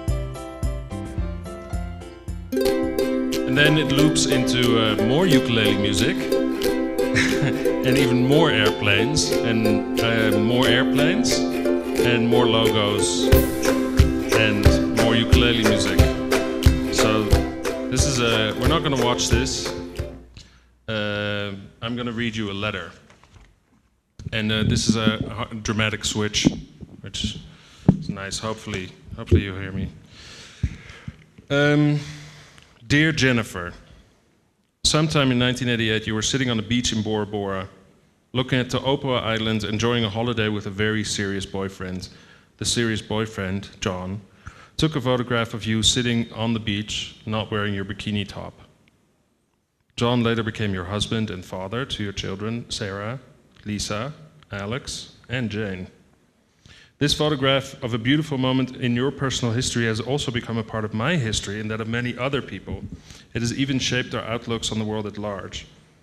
And then it loops into uh, more ukulele music, and even more airplanes, and uh, more airplanes, and more logos, and more ukulele music. So this is a, we're not gonna watch this. Uh, I'm gonna read you a letter. And uh, this is a, a dramatic switch, which is nice. Hopefully, hopefully you'll hear me. Um, Dear Jennifer, sometime in nineteen eighty-eight you were sitting on a beach in Bora Bora, looking at the Opua Islands, enjoying a holiday with a very serious boyfriend. The serious boyfriend, John, took a photograph of you sitting on the beach, not wearing your bikini top. John later became your husband and father to your children, Sarah, Lisa, Alex, and Jane. This photograph of a beautiful moment in your personal history has also become a part of my history and that of many other people. It has even shaped our outlooks on the world at large.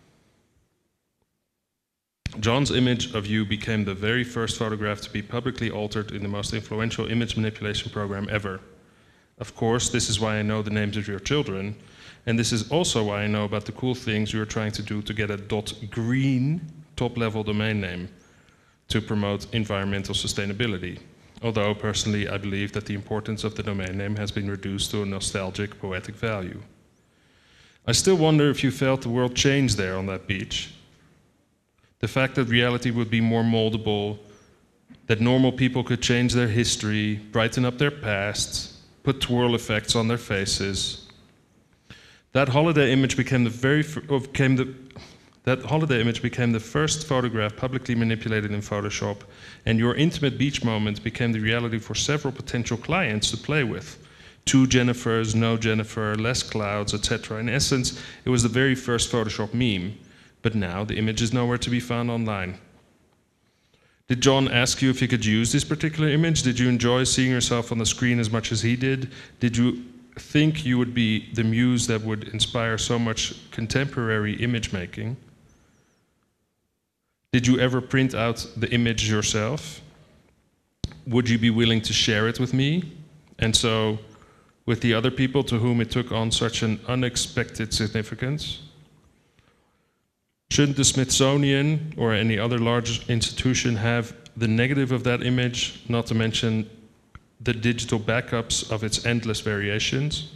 John's image of you became the very first photograph to be publicly altered in the most influential image manipulation program ever. Of course, this is why I know the names of your children, and this is also why I know about the cool things you are trying to do to get a .green top-level domain name to promote environmental sustainability. Although, personally, I believe that the importance of the domain name has been reduced to a nostalgic, poetic value. I still wonder if you felt the world changed there on that beach. The fact that reality would be more moldable, that normal people could change their history, brighten up their pasts, put twirl effects on their faces. That holiday image became the very became the That holiday image became the first photograph publicly manipulated in Photoshop, and your intimate beach moment became the reality for several potential clients to play with. Two Jennifers, no Jennifer, less clouds, et cetera. In essence, it was the very first Photoshop meme, but now the image is nowhere to be found online. Did John ask you if you could use this particular image? Did you enjoy seeing yourself on the screen as much as he did? Did you think you would be the muse that would inspire so much contemporary image making? Did you ever print out the image yourself? Would you be willing to share it with me? And so, with the other people to whom it took on such an unexpected significance? Shouldn't the Smithsonian or any other large institution have the negative of that image, not to mention the digital backups of its endless variations?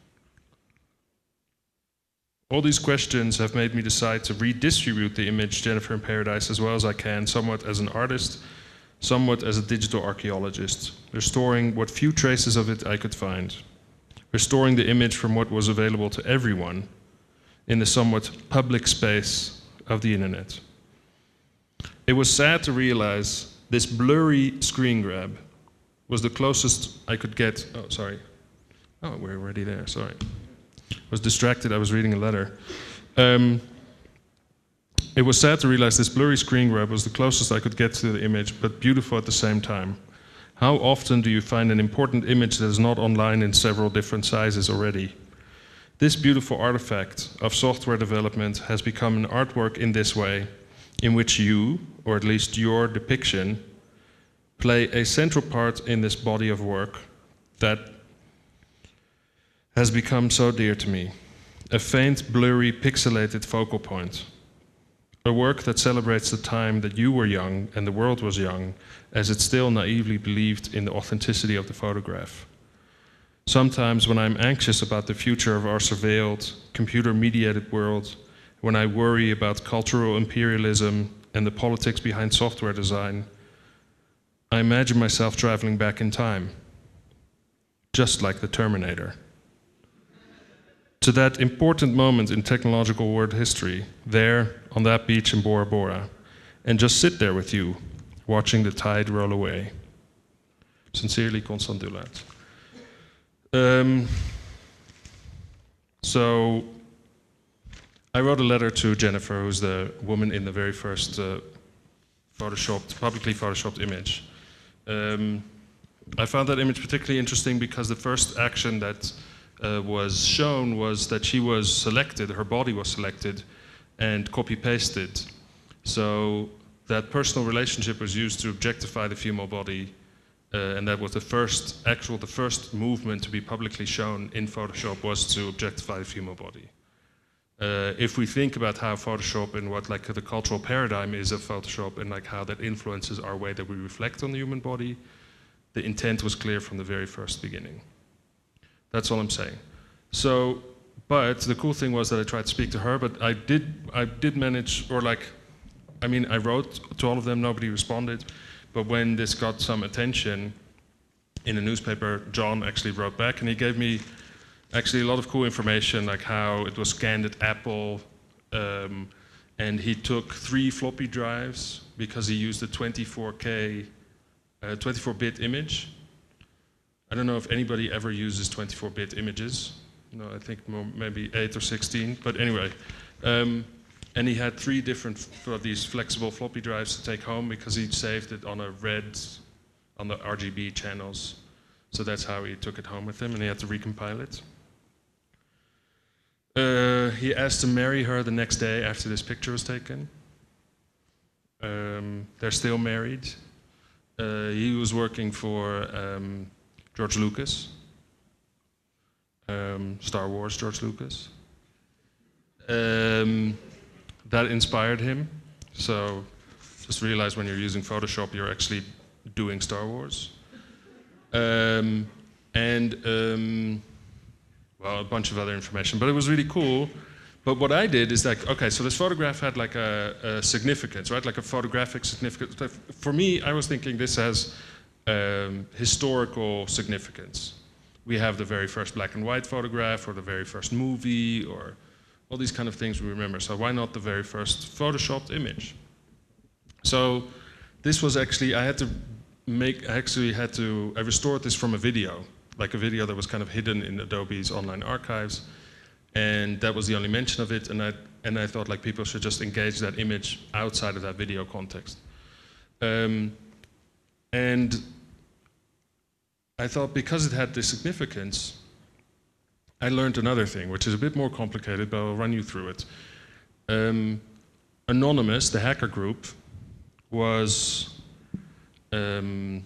All these questions have made me decide to redistribute the image Jennifer in Paradise as well as I can, somewhat as an artist, somewhat as a digital archaeologist, restoring what few traces of it I could find, restoring the image from what was available to everyone in the somewhat public space of the internet. It was sad to realize this blurry screen grab was the closest I could get. Oh, sorry. Oh, we're already there, sorry. I was distracted, I was reading a letter. Um, it was sad to realize this blurry screen grab was the closest I could get to the image, but beautiful at the same time. How often do you find an important image that is not online in several different sizes already? This beautiful artifact of software development has become an artwork in this way, in which you, or at least your depiction, play a central part in this body of work that has become so dear to me. A faint, blurry, pixelated focal point. A work that celebrates the time that you were young and the world was young, as it still naively believed in the authenticity of the photograph. Sometimes when I'm anxious about the future of our surveilled, computer-mediated world, when I worry about cultural imperialism and the politics behind software design, I imagine myself traveling back in time, just like the Terminator. To that important moment in technological world history, there on that beach in Bora Bora, and just sit there with you, watching the tide roll away. Sincerely, Constant Dullaert. Um, so, I wrote a letter to Jennifer, who's the woman in the very first uh, photoshopped, publicly photoshopped image. Um, I found that image particularly interesting because the first action that uh, was shown was that she was selected, her body was selected, and copy-pasted. So that personal relationship was used to objectify the female body. Uh, and that was the first, actual, the first movement to be publicly shown in Photoshop was to objectify the female body. Uh, if we think about how Photoshop and what like the cultural paradigm is of Photoshop and like how that influences our way that we reflect on the human body, the intent was clear from the very first beginning. That's all I'm saying. So, but the cool thing was that I tried to speak to her, but I did, I did manage, or like, I mean, I wrote to all of them, nobody responded. But when this got some attention in a newspaper, John actually wrote back and he gave me actually a lot of cool information, like how it was scanned at Apple, um, and he took three floppy drives because he used a twenty-four K, uh, twenty-four bit image. I don't know if anybody ever uses twenty-four bit images. No, I think more, maybe eight or sixteen, but anyway. Um, And he had three different of these flexible floppy drives to take home because he saved it on a red, on the R G B channels. So that's how he took it home with him, and he had to recompile it. Uh, he asked to marry her the next day after this picture was taken. Um, they're still married. Uh, he was working for um, George Lucas, um, Star Wars George Lucas. Um, that inspired him. So just realize when you're using Photoshop, you're actually doing Star Wars. Um, and um, well, a bunch of other information, but it was really cool. But what I did is like, okay, so this photograph had like a, a significance, right? Like a photographic significance. For me, I was thinking this has um, historical significance. We have the very first black and white photograph, or the very first movie, or all these kind of things we remember. So why not the very first photoshopped image? So this was actually, I had to make, I actually had to, I restored this from a video, like a video that was kind of hidden in Adobe's online archives. And that was the only mention of it, and I, and I thought like people should just engage that image outside of that video context. Um, and I thought because it had this significance, I learned another thing, which is a bit more complicated, but I'll run you through it. Um, Anonymous, the hacker group, was um,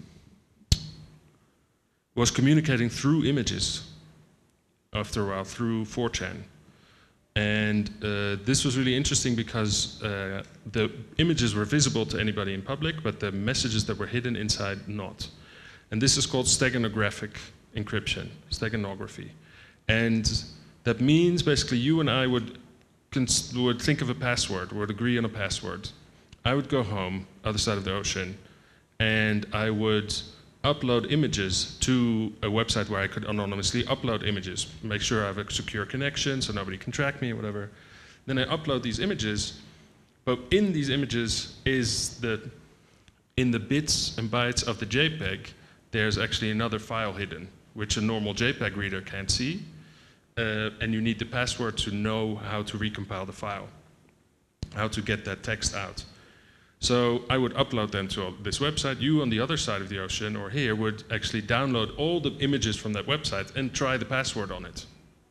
was communicating through images after a while, through four chan. And uh, this was really interesting because uh, the images were visible to anybody in public, but the messages that were hidden inside not. And this is called steganographic encryption, steganography. And that means basically you and I would, would think of a password, would agree on a password. I would go home, other side of the ocean, and I would upload images to a website where I could anonymously upload images, make sure I have a secure connection so nobody can track me or whatever. Then I upload these images, but in these images is the, in the bits and bytes of the JPEG, there's actually another file hidden, which a normal JPEG reader can't see, uh, and you need the password to know how to recompile the file, how to get that text out. So I would upload them to this website. You on the other side of the ocean or here would actually download all the images from that website and try the password on it.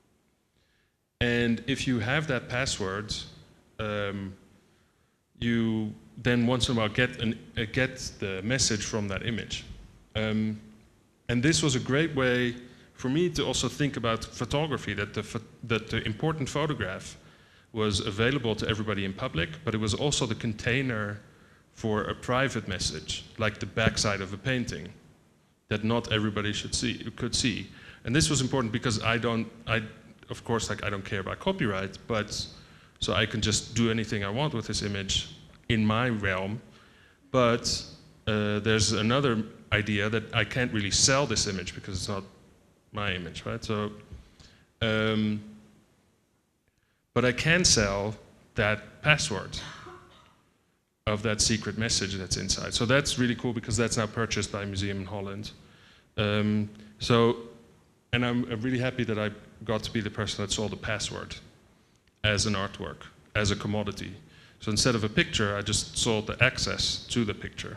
And if you have that password, um, you then once in a while get, an, uh, get the message from that image. Um, and this was a great way for me to also think about photography, that the, pho that the important photograph was available to everybody in public, but it was also the container for a private message, like the backside of a painting, that not everybody should see, could see. And this was important because I don't, I, of course, like I don't care about copyright, but so I can just do anything I want with this image in my realm. But uh, there's another idea that I can't really sell this image because it's not my image, right? So, um, but I can sell that password of that secret message that's inside. So that's really cool because that's now purchased by a museum in Holland. Um, so, and I'm, I'm really happy that I got to be the person that sold the password as an artwork, as a commodity. So instead of a picture, I just sold the access to the picture.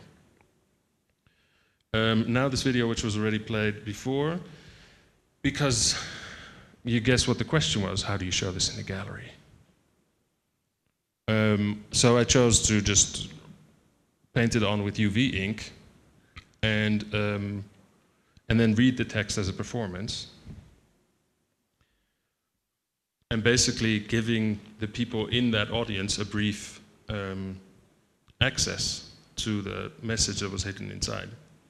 Um, now this video, which was already played before, because you guess what the question was, how do you show this in a gallery? Um, so I chose to just paint it on with U V ink and, um, and then read the text as a performance. And basically giving the people in that audience a brief um, access to the message that was hidden inside.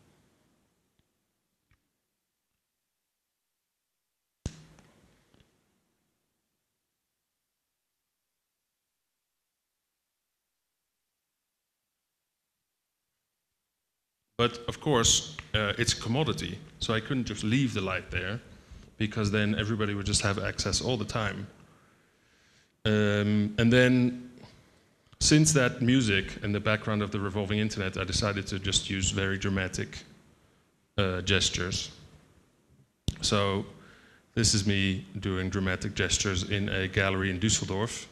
But of course, uh, it's a commodity, so I couldn't just leave the light there, because then everybody would just have access all the time. Um, and then, since that music and the background of the revolving internet, I decided to just use very dramatic uh, gestures. So, this is me doing dramatic gestures in a gallery in Düsseldorf.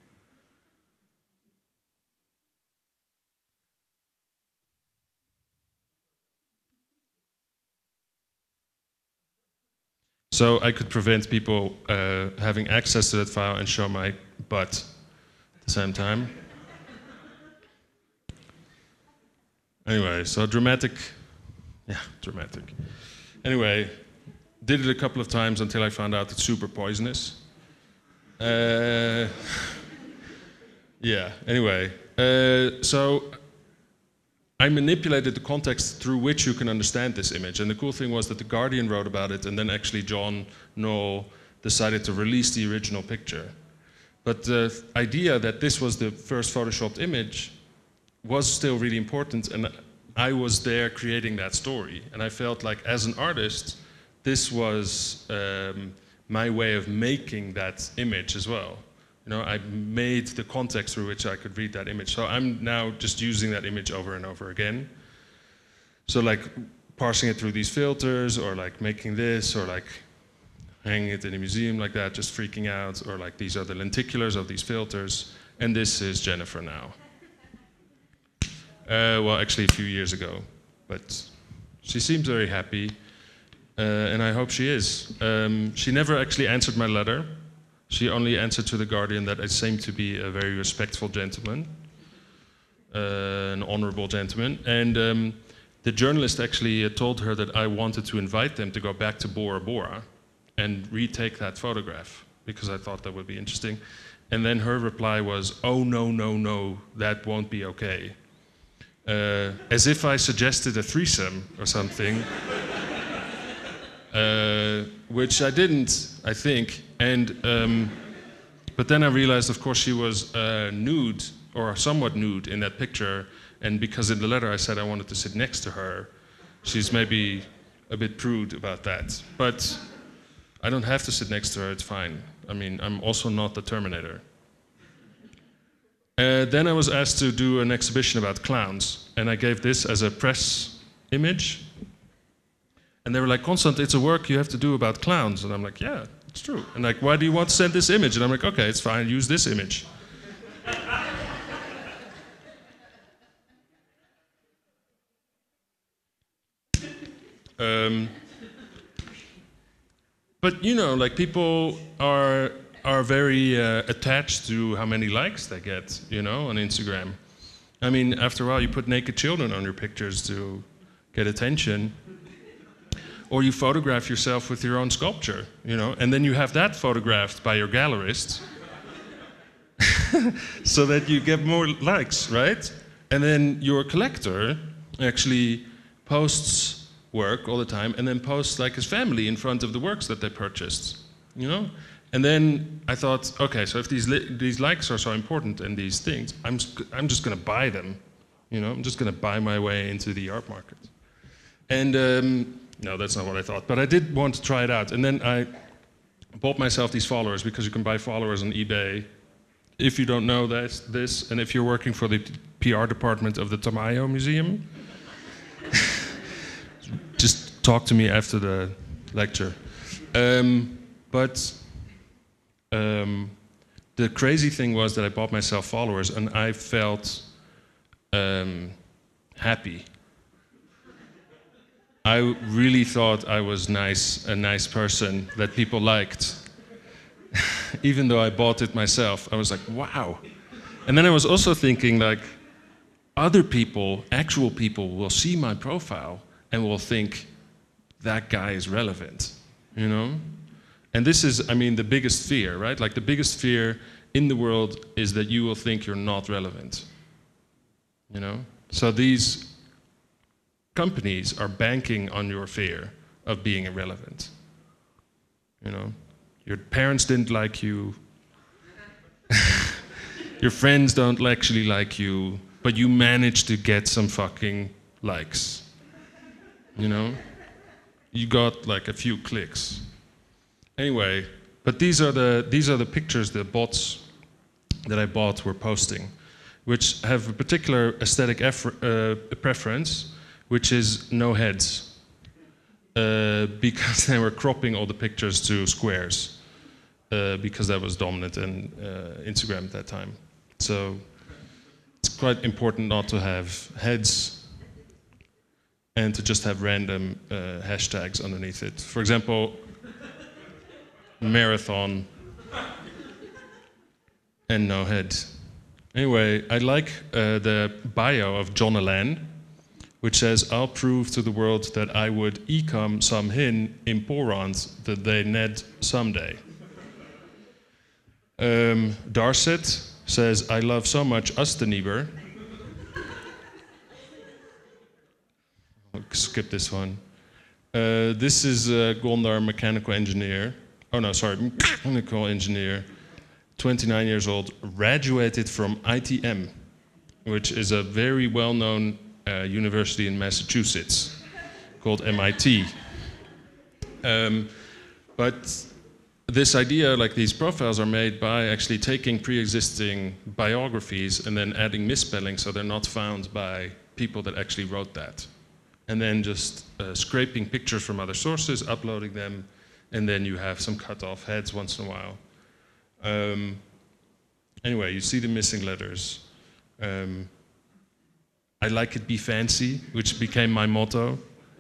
So I could prevent people uh, having access to that file and show my butt at the same time. Anyway, so dramatic, yeah, dramatic. Anyway, did it a couple of times until I found out it's super poisonous. Uh, yeah, anyway, uh, so I manipulated the context through which you can understand this image. And the cool thing was that The Guardian wrote about it, and then actually John Knoll decided to release the original picture. But the idea that this was the first photoshopped image was still really important, and I was there creating that story. And I felt like, as an artist, this was um, my way of making that image as well. You know, I made the context through which I could read that image. So I'm now just using that image over and over again. So like parsing it through these filters, or like making this, or like hanging it in a museum like that, just freaking out, or like these are the lenticulars of these filters, and this is Jennifer now. Uh, well, actually, a few years ago, but she seems very happy, uh, and I hope she is. Um, she never actually answered my letter. She only answered to The Guardian that I seemed to be a very respectful gentleman, uh, an honorable gentleman, and um, the journalist actually uh, told her that I wanted to invite them to go back to Bora Bora and retake that photograph, because I thought that would be interesting. And then her reply was, oh, no, no, no, that won't be okay. Uh, as if I suggested a threesome or something, uh, which I didn't, I think. And um, but then I realized, of course, she was uh, nude, or somewhat nude in that picture. And because in the letter I said I wanted to sit next to her, she's maybe a bit prude about that. But I don't have to sit next to her, it's fine. I mean, I'm also not the Terminator. Uh, then I was asked to do an exhibition about clowns, and I gave this as a press image. And they were like, Constant, it's a work you have to do about clowns. And I'm like, yeah, it's true. And like, why do you want to send this image? And I'm like, okay, it's fine, use this image. um, but you know, like people are are very uh, attached to how many likes they get, you know, on Instagram. I mean, after a while, you put naked children on your pictures to get attention. Or you photograph yourself with your own sculpture, you know, and then you have that photographed by your gallerist so that you get more likes, right? And then your collector actually posts work all the time and then posts like his family in front of the works that they purchased, you know? And then I thought, okay, so if these li these likes are so important and these things, I'm I'm just going to buy them, you know. I'm just going to buy my way into the art market. And um, no, that's not what I thought. But I did want to try it out. And then I bought myself these followers, because you can buy followers on eBay. If you don't know that, this, and if you're working for the P R department of the Tamayo Museum, just talk to me after the lecture. Um, but. Um, the crazy thing was that I bought myself followers, and I felt um, happy. I really thought I was nice, a nice person that people liked. Even though I bought it myself, I was like, wow. And then I was also thinking, like, other people, actual people, will see my profile and will think that guy is relevant, you know? And this is, I mean, the biggest fear, right? Like the biggest fear in the world is that you will think you're not relevant, you know? So these companies are banking on your fear of being irrelevant, you know? Your parents didn't like you, your friends don't actually like you, but you managed to get some fucking likes, you know? You got like a few clicks. Anyway, but these are the these are the pictures the bots that I bought were posting, which have a particular aesthetic uh, preference, which is no heads, uh, because they were cropping all the pictures to squares, uh, because that was dominant in uh, Instagram at that time. So it's quite important not to have heads and to just have random uh, hashtags underneath it. For example, marathon and no head. Anyway, I like uh, the bio of John Alan, which says, I'll prove to the world that I would ecom some hin in porans that they ned someday. Um, Darset says, I love so much Ustenieber. I'll skip this one. Uh, this is uh, Gondar, mechanical engineer. Oh no, sorry, mechanical engineer, twenty-nine years old, graduated from I T M, which is a very well-known uh, university in Massachusetts called M I T. Um, but this idea, like these profiles are made by actually taking pre-existing biographies and then adding misspelling so they're not found by people that actually wrote that. And then just uh, scraping pictures from other sources, uploading them, and then you have some cut-off heads once in a while. Um, anyway, you see the missing letters. Um, I like it be fancy, which became my motto.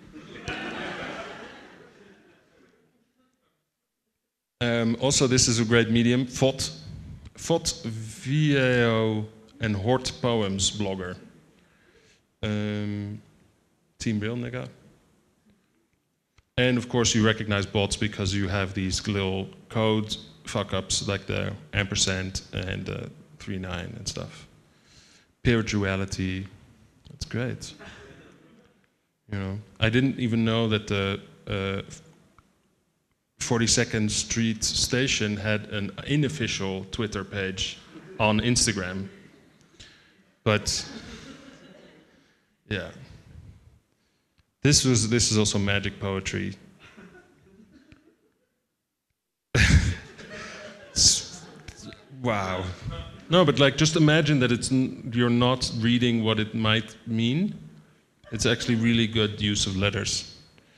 Um, also, this is a great medium, V O D. V O D, Video and Hort Poems blogger. Um, Team Real nigga. And of course you recognize bots because you have these little code fuck-ups like the ampersand and uh, three nine and stuff. Peer duality, that's great. You know, I didn't even know that the uh, forty-second Street station had an unofficial Twitter page on Instagram. But yeah. This was this is also magic poetry. Wow. No, but like just imagine that it's n you're not reading what it might mean. It's actually really good use of letters.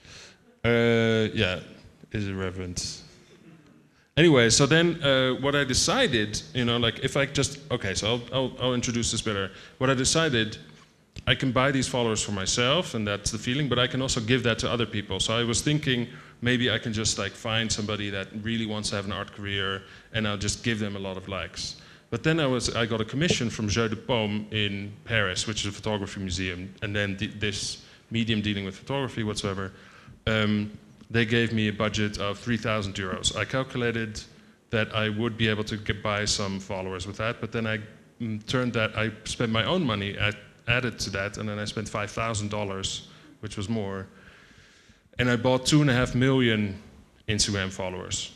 Uh, yeah, is irreverent. Anyway, so then uh, what I decided, you know, like if I just okay, so I'll, I'll I'll introduce this better. What I decided. I can buy these followers for myself, and that's the feeling, but I can also give that to other people. So I was thinking maybe I can just like find somebody that really wants to have an art career, and I'll just give them a lot of likes. But then I was I got a commission from Jeu de Paume in Paris, which is a photography museum, and then th this medium dealing with photography whatsoever. Um, they gave me a budget of three thousand euros. I calculated that I would be able to get buy some followers with that, but then I mm, turned that I spent my own money at added to that, and then I spent five thousand dollars, which was more. And I bought two and a half million Instagram followers.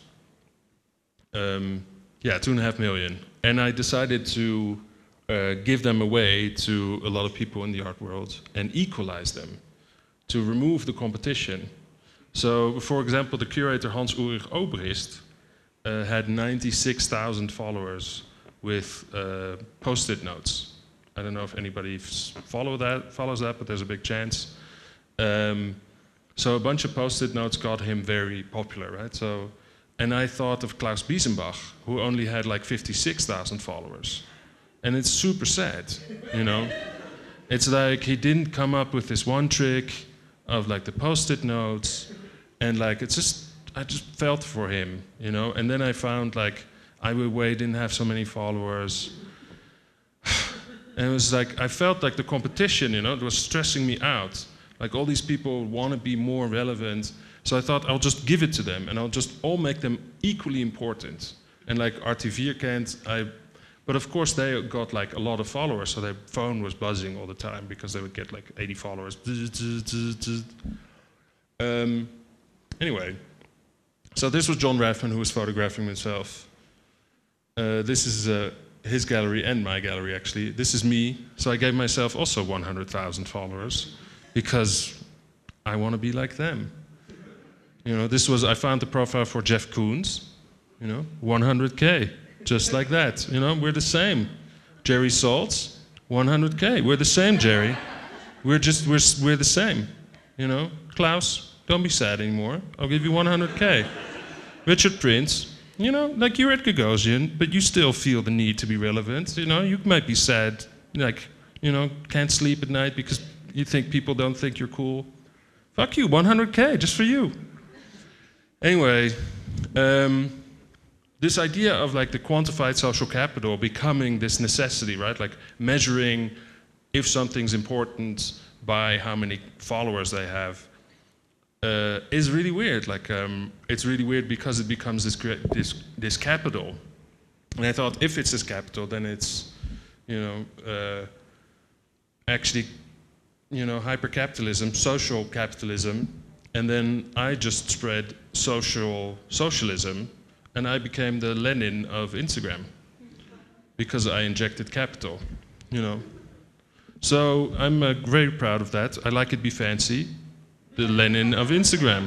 Um, yeah, two and a half million. And I decided to uh, give them away to a lot of people in the art world and equalize them, to remove the competition. So, for example, the curator Hans-Ulrich Obrist uh, had ninety-six thousand followers with uh, post-it notes. I don't know if anybody follow that, follows that, but there's a big chance. Um, so a bunch of post-it notes got him very popular, right? So, and I thought of Klaus Biesenbach, who only had like fifty-six thousand followers. And it's super sad, you know? It's like he didn't come up with this one trick of like the post-it notes, and like it's just, I just felt for him, you know? And then I found like Ai Weiwei didn't have so many followers. And it was like, I felt like the competition, you know, it was stressing me out. Like all these people want to be more relevant. So I thought I'll just give it to them and I'll just all make them equally important. And like Artie Vierkant, I, but of course they got like a lot of followers, so their phone was buzzing all the time because they would get like eighty followers. Um, anyway, so this was John Rathman who was photographing himself. Uh, this is uh, his gallery and my gallery actually. This is me, so I gave myself also one hundred thousand followers because I want to be like them. You know, this was, I found the profile for Jeff Koons, you know, one hundred K, just like that. You know, we're the same. Jerry Saltz, one hundred K, we're the same, Jerry. We're just, we're, we're the same, you know. Klaus, don't be sad anymore, I'll give you one hundred K. Richard Prince, you know, like you're at Gagosian, but you still feel the need to be relevant. You know, you might be sad, like, you know, can't sleep at night because you think people don't think you're cool. Fuck you, one hundred K, just for you. Anyway, um, this idea of like the quantified social capital becoming this necessity, right? Like measuring if something's important by how many followers they have, uh, is really weird. Like um, it's really weird because it becomes this, this this capital. And I thought if it's this capital, then it's, you know, uh, actually, you know, hyper-capitalism, social capitalism. And then I just spread social socialism, and I became the Lenin of Instagram because I injected capital, you know. So I'm uh, very proud of that. I like it be fancy, the Lenin of Instagram.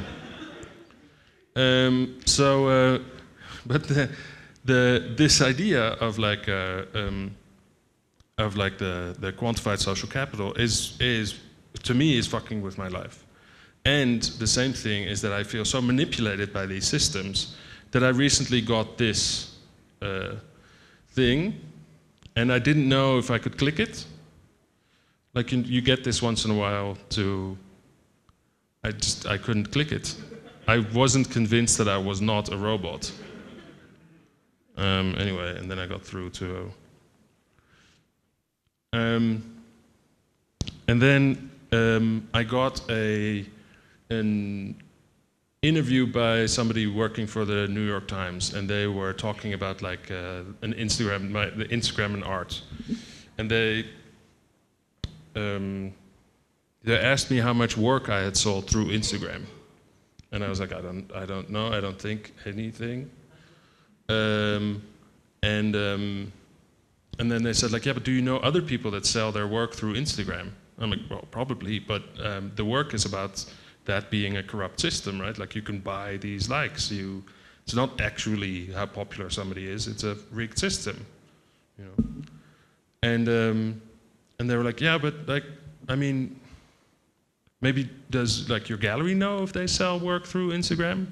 Um, so, uh, but the, the this idea of like uh, um, of like the the quantified social capital is is to me is fucking with my life. And the same thing is that I feel so manipulated by these systems that I recently got this uh, thing, and I didn't know if I could click it. Like you, you get this once in a while to, I just, I couldn't click it. I wasn't convinced that I was not a robot. Um, anyway, and then I got through to, um, and then um, I got a, an interview by somebody working for the New York Times, and they were talking about like uh, an Instagram, my, the Instagram and art, and they um, they asked me how much work I had sold through Instagram, and I was like, I don't, I don't know, I don't think anything, um, and um, and then they said like, yeah, but do you know other people that sell their work through Instagram? I'm like, well, probably, but um, the work is about that being a corrupt system, right? Like you can buy these likes. You, it's not actually how popular somebody is. It's a rigged system, you know. And um, and they were like, yeah, but like, I mean, maybe does like your gallery know if they sell work through Instagram?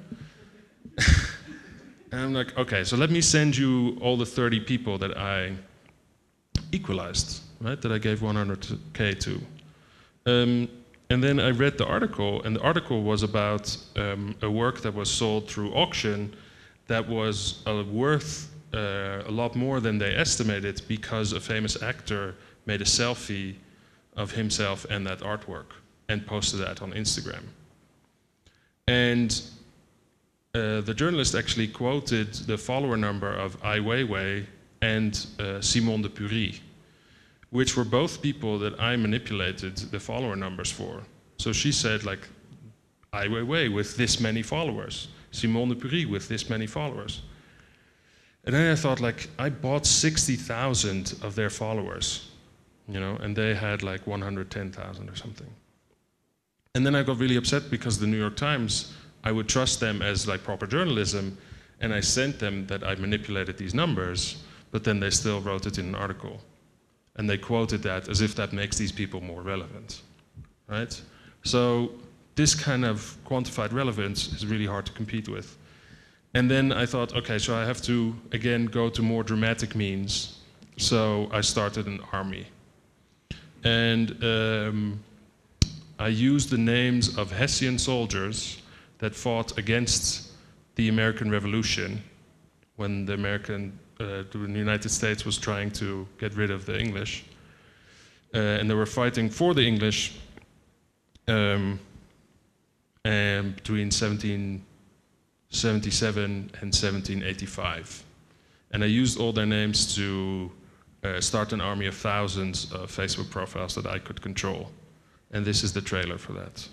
And I'm like, okay, so let me send you all the thirty people that I equalized, right? That I gave one hundred K to. Um, And then I read the article, and the article was about um, a work that was sold through auction that was uh, worth uh, a lot more than they estimated because a famous actor made a selfie of himself and that artwork and posted that on Instagram. And uh, the journalist actually quoted the follower number of Ai Weiwei and uh, Simon de Pury, which were both people that I manipulated the follower numbers for. So she said like, Ai Weiwei with this many followers, Simon de Pury with this many followers. And then I thought like, I bought sixty thousand of their followers, you know, and they had like one hundred ten thousand or something. And then I got really upset because the New York Times, I would trust them as like proper journalism, and I sent them that I manipulated these numbers, but then they still wrote it in an article. And they quoted that as if that makes these people more relevant, right? So this kind of quantified relevance is really hard to compete with. And then I thought, okay, so I have to, again, go to more dramatic means. So I started an army. And um, I used the names of Hessian soldiers that fought against the American Revolution when the American Uh, the United States was trying to get rid of the English. Uh, and they were fighting for the English um, and between seventeen seventy-seven and seventeen eighty-five. And I used all their names to uh, start an army of thousands of Facebook profiles that I could control. And this is the trailer for that.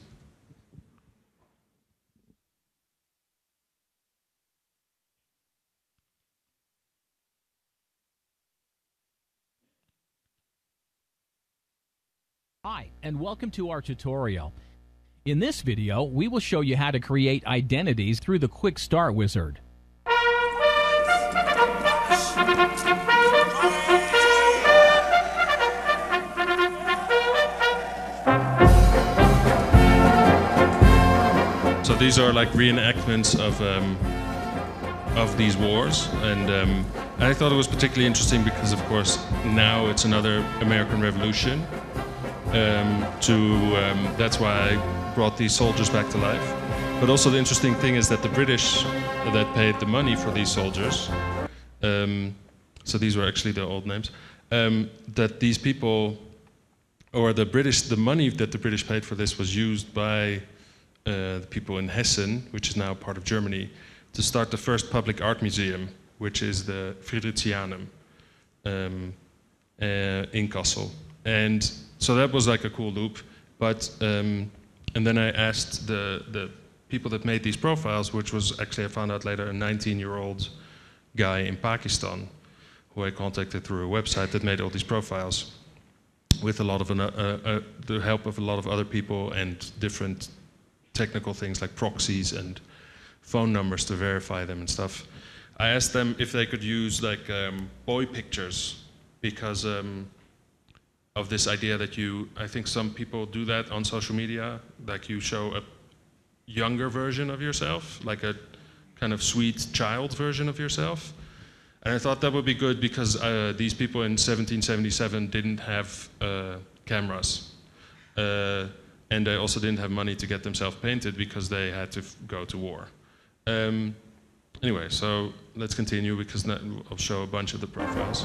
Hi, and welcome to our tutorial. In this video, we will show you how to create identities through the Quick Start Wizard. So these are like reenactments of um, of these wars, and um, I thought it was particularly interesting because, of course, now it's another American Revolution. Um, to um, that's why I brought these soldiers back to life. But also the interesting thing is that the British that paid the money for these soldiers, um, so these were actually the old names, um, that these people, or the British, the money that the British paid for this was used by uh, the people in Hessen, which is now part of Germany, to start the first public art museum, which is the Fridericianum um, uh, in Kassel. And so that was like a cool loop, but um, and then I asked the the people that made these profiles, which was actually, I found out later, a nineteen-year-old guy in Pakistan, who I contacted through a website that made all these profiles, with a lot of an, uh, uh, the help of a lot of other people and different technical things like proxies and phone numbers to verify them and stuff. I asked them if they could use like um, boy pictures, because. Um, of this idea that you, I think some people do that on social media, like you show a younger version of yourself, like a kind of sweet child version of yourself. And I thought that would be good because uh, these people in seventeen seventy-seven didn't have uh, cameras. Uh, and they also didn't have money to get themselves painted because they had to f go to war. Um, anyway, so let's continue because I'll show a bunch of the profiles.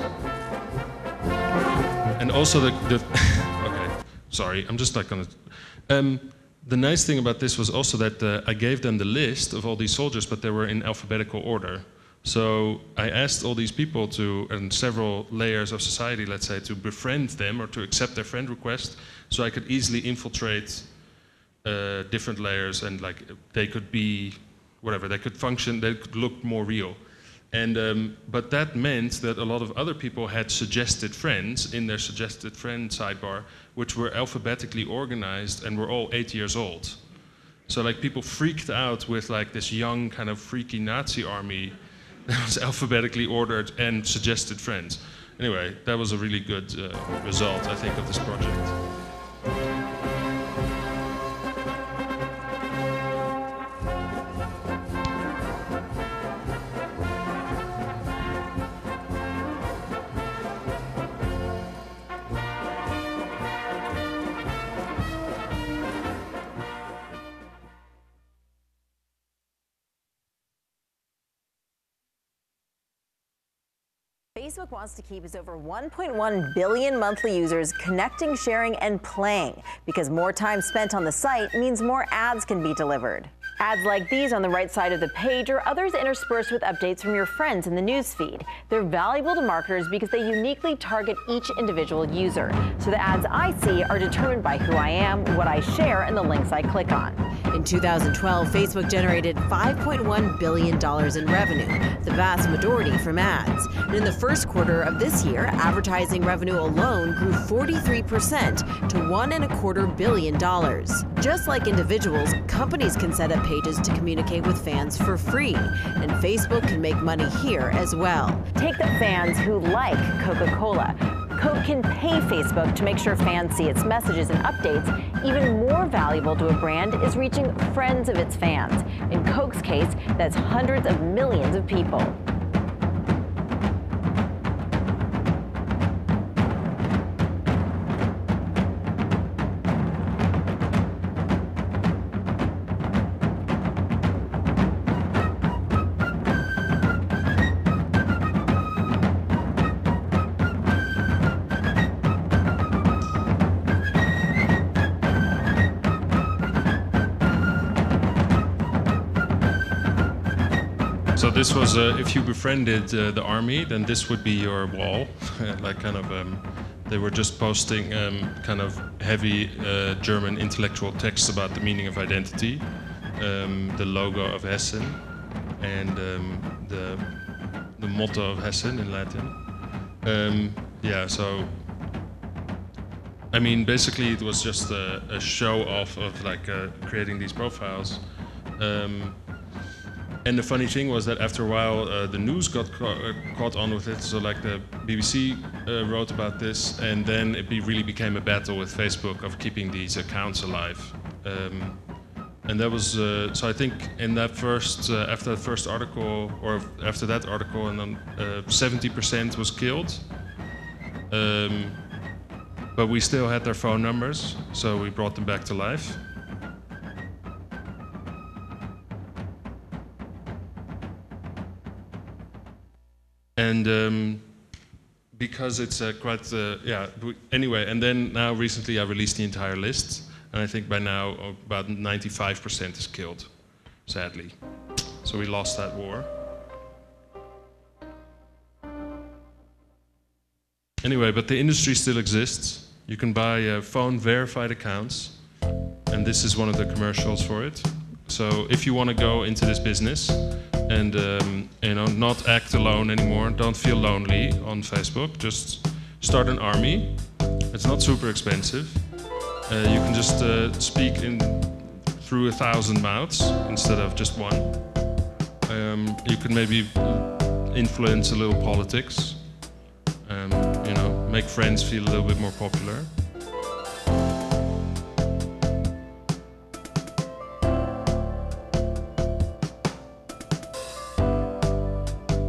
And also the, the okay, sorry, I'm just like gonna, um, the nice thing about this was also that uh, I gave them the list of all these soldiers, but they were in alphabetical order. So I asked all these people to, and several layers of society, let's say, to befriend them or to accept their friend request, so I could easily infiltrate uh, different layers, and like they could be, whatever, they could function, they could look more real. And, um, but that meant that a lot of other people had suggested friends in their suggested friend sidebar, which were alphabetically organized and were all eight years old. So like people freaked out with like this young kind of freaky Nazi army that was alphabetically ordered and suggested friends. Anyway, that was a really good uh, result, I think, of this project. Facebook wants to keep its over one point one billion monthly users connecting, sharing, and playing, because more time spent on the site means more ads can be delivered. Ads like these on the right side of the page or others interspersed with updates from your friends in the newsfeed. They're valuable to marketers because they uniquely target each individual user. So the ads I see are determined by who I am, what I share, and the links I click on. In two thousand twelve, Facebook generated five point one billion dollars in revenue, the vast majority from ads. And in the first quarter of this year, advertising revenue alone grew forty-three percent to one and a quarter billion dollars. Just like individuals, companies can set up pages to communicate with fans for free, and Facebook can make money here as well. Take the fans who like Coca-Cola. Coke can pay Facebook to make sure fans see its messages and updates. Even more valuable to a brand is reaching friends of its fans. In Coke's case, that's hundreds of millions of people. So this was, uh, if you befriended uh, the army, then this would be your wall. Like kind of, um, they were just posting um, kind of heavy uh, German intellectual texts about the meaning of identity, um, the logo of Hessen, and um, the the motto of Hessen in Latin. Um, yeah, so I mean, basically it was just a, a show off of like uh, creating these profiles. Um, And the funny thing was that after a while, uh, the news got ca uh, caught on with it. So like the B B C uh, wrote about this, and then it be really became a battle with Facebook of keeping these accounts alive. Um, and that was, uh, so I think in that first, uh, after the first article, or after that article, and then seventy percent was killed. Um, but we still had their phone numbers, so we brought them back to life. And um, because it's uh, quite, uh, yeah, anyway, and then now recently I released the entire list, and I think by now about ninety-five percent is killed, sadly. So we lost that war. Anyway, but the industry still exists. You can buy uh, phone verified accounts, and this is one of the commercials for it. So if you want to go into this business, and um, you know, not act alone anymore, don't feel lonely on Facebook, just start an army. It's not super expensive. Uh, you can just uh, speak in through a thousand mouths instead of just one. Um, you can maybe influence a little politics, um, you know, make friends feel a little bit more popular.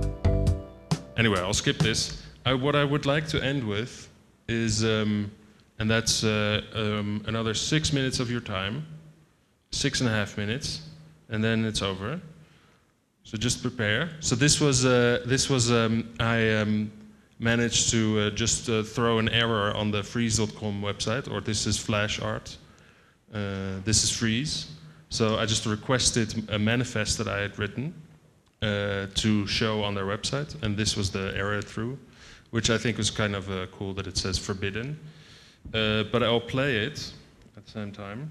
Anyway, I'll skip this. I, what I would like to end with is um, And that's uh, um, another six minutes of your time, six and a half minutes, and then it's over. So just prepare. So this was, uh, this was um, I um, managed to uh, just uh, throw an error on the freeze dot com website, or this is Flash Art. Uh, this is Freeze. So I just requested a manifest that I had written uh, to show on their website, and this was the error it threw, which I think was kind of uh, cool that it says forbidden. Uh, but I'll play it at the same time.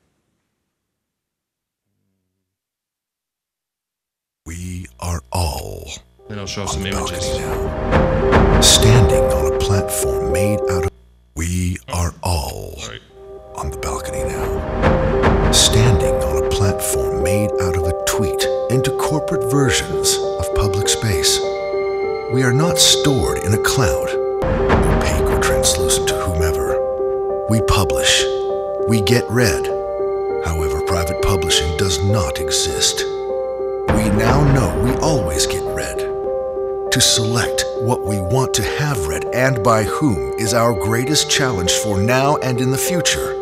We are all Then I'll show on some the images. balcony now, standing on a platform made out of. We are all Sorry. on the balcony now, standing on a platform made out of a tweet into corporate versions of public space. We are not stored in a cloud, opaque or translucent to whomever. We publish. We get read. However, private publishing does not exist. We now know we always get read. To select what we want to have read and by whom is our greatest challenge for now and in the future.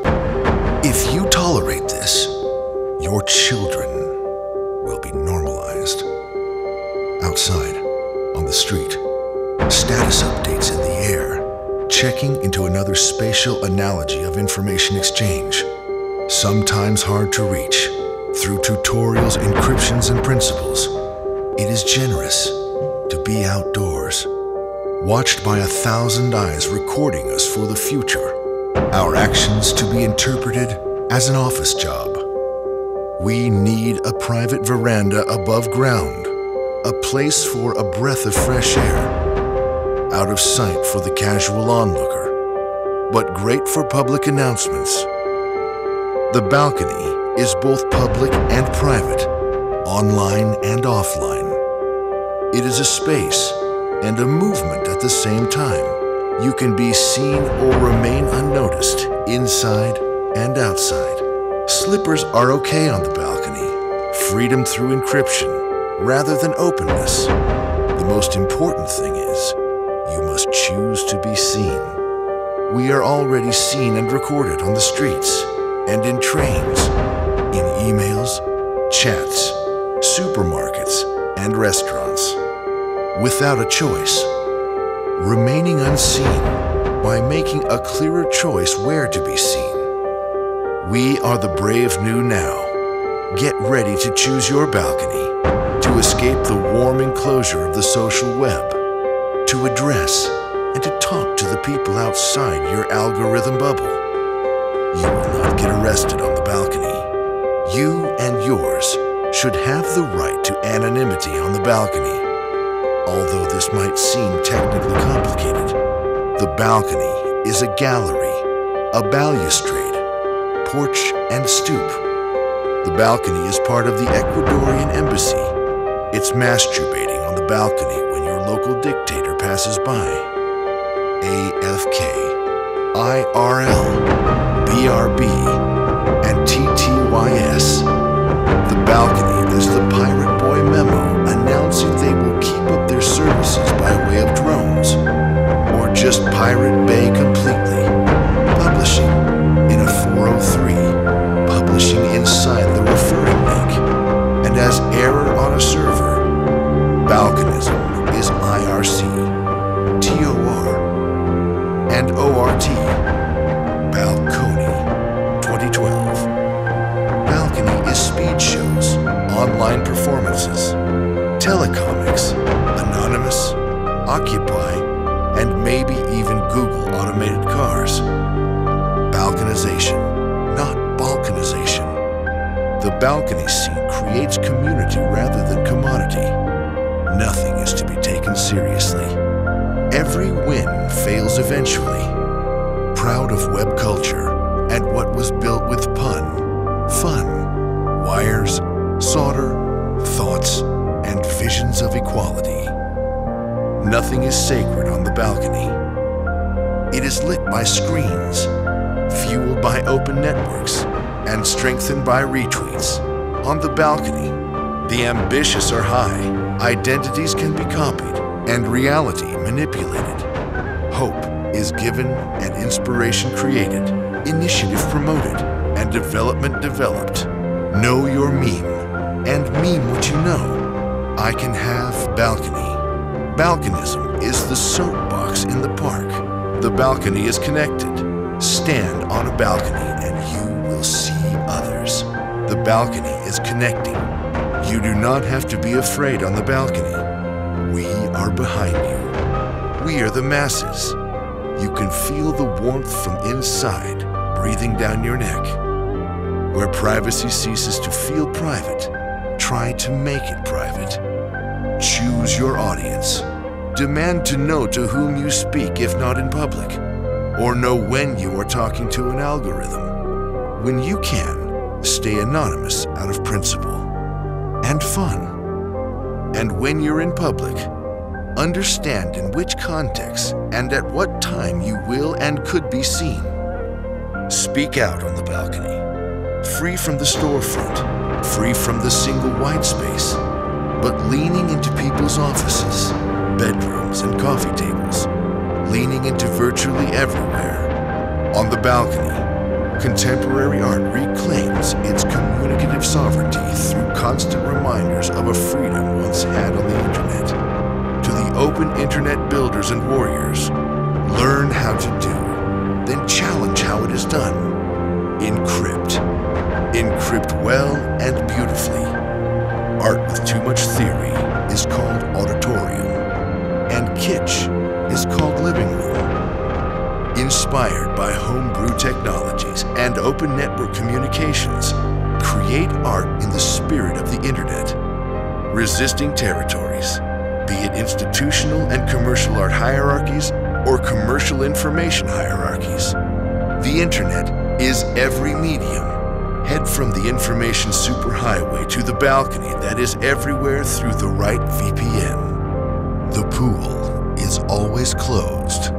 If you tolerate this, your children will be normalized. Outside, on the street, status updates in the air, checking into another spatial analogy of information exchange, sometimes hard to reach. Through tutorials, encryptions, and principles, it is generous to be outdoors, watched by a thousand eyes recording us for the future, our actions to be interpreted as an office job. We need a private veranda above ground, a place for a breath of fresh air, out of sight for the casual onlooker, but great for public announcements. The balcony is both public and private, online and offline. It is a space and a movement at the same time. You can be seen or remain unnoticed, inside and outside. Slippers are okay on the balcony. Freedom through encryption, rather than openness. The most important thing is, you must choose to be seen. We are already seen and recorded on the streets and in trains, in emails, chats, supermarkets, and restaurants. Without a choice, remaining unseen by making a clearer choice where to be seen. We are the brave new now. Get ready to choose your balcony, to escape the warm enclosure of the social web, to address and to talk to the people outside your algorithm bubble. You will not get arrested on the balcony. You and yours should have the right to anonymity on the balcony. Although this might seem technically complicated, the balcony is a gallery, a balustrade, porch, and stoop. The balcony is part of the Ecuadorian embassy. It's masturbating on the balcony when your local dictator passes by. A F K, I R L, B R B, and T T Y S. The balcony is the Pirate Boy memo announcing they will keep up their services by way of drones, or just Pirate Bay completely, publishing in a four oh three, publishing inside the referring link, and as error on a server. Balconism is I R C, T O R, and O R T, Balcony twenty twelve. Balcony is speed shows, online performances, telecomics, Anonymous, Occupy, and maybe even Google automated cars. Balkanization, not balkanization. The balcony scene creates community rather than commodity. Nothing is to be taken seriously. Every win fails eventually. Proud of web culture and what was built with pun, fun, wires, solder, thoughts, and visions of equality. Nothing is sacred on the balcony. It is lit by screens, fueled by open networks, and strengthened by retweets. On the balcony, the ambitious are high, identities can be copied, and reality manipulated. Hope is given and inspiration created, initiative promoted, and development developed. Know your meme and meme what you know. I can have balcony. Balconism is the soapbox in the park. The balcony is connected. Stand on a balcony and you will see others. The balcony is connecting. You do not have to be afraid on the balcony. We are behind you. We are the masses. You can feel the warmth from inside breathing down your neck. Where privacy ceases to feel private, try to make it private. Choose your audience. Demand to know to whom you speak if not in public, or know when you are talking to an algorithm. When you can, stay anonymous out of principle. And fun. And when you're in public, understand in which context and at what time you will and could be seen. Speak out on the balcony. Free from the storefront, free from the single white space, but leaning into people's offices, bedrooms, and coffee tables, leaning into virtually everywhere. On the balcony, contemporary art reclaims its communicative sovereignty through constant reminders of a freedom once had on the internet. To the open internet builders and warriors, learn how to do, then challenge how it is done. Encrypt. Encrypt well and beautifully. Art with too much theory is called auditorium, and kitsch is called living room. Inspired by homebrew technologies and open network communications, create art in the spirit of the internet. Resisting territories, be it institutional and commercial art hierarchies or commercial information hierarchies. The internet is every medium. Head from the information superhighway to the balcony that is everywhere through the right V P N. The pool is always closed.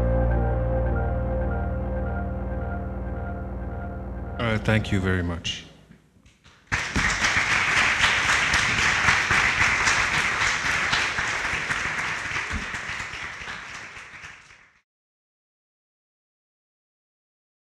All right, thank you very much.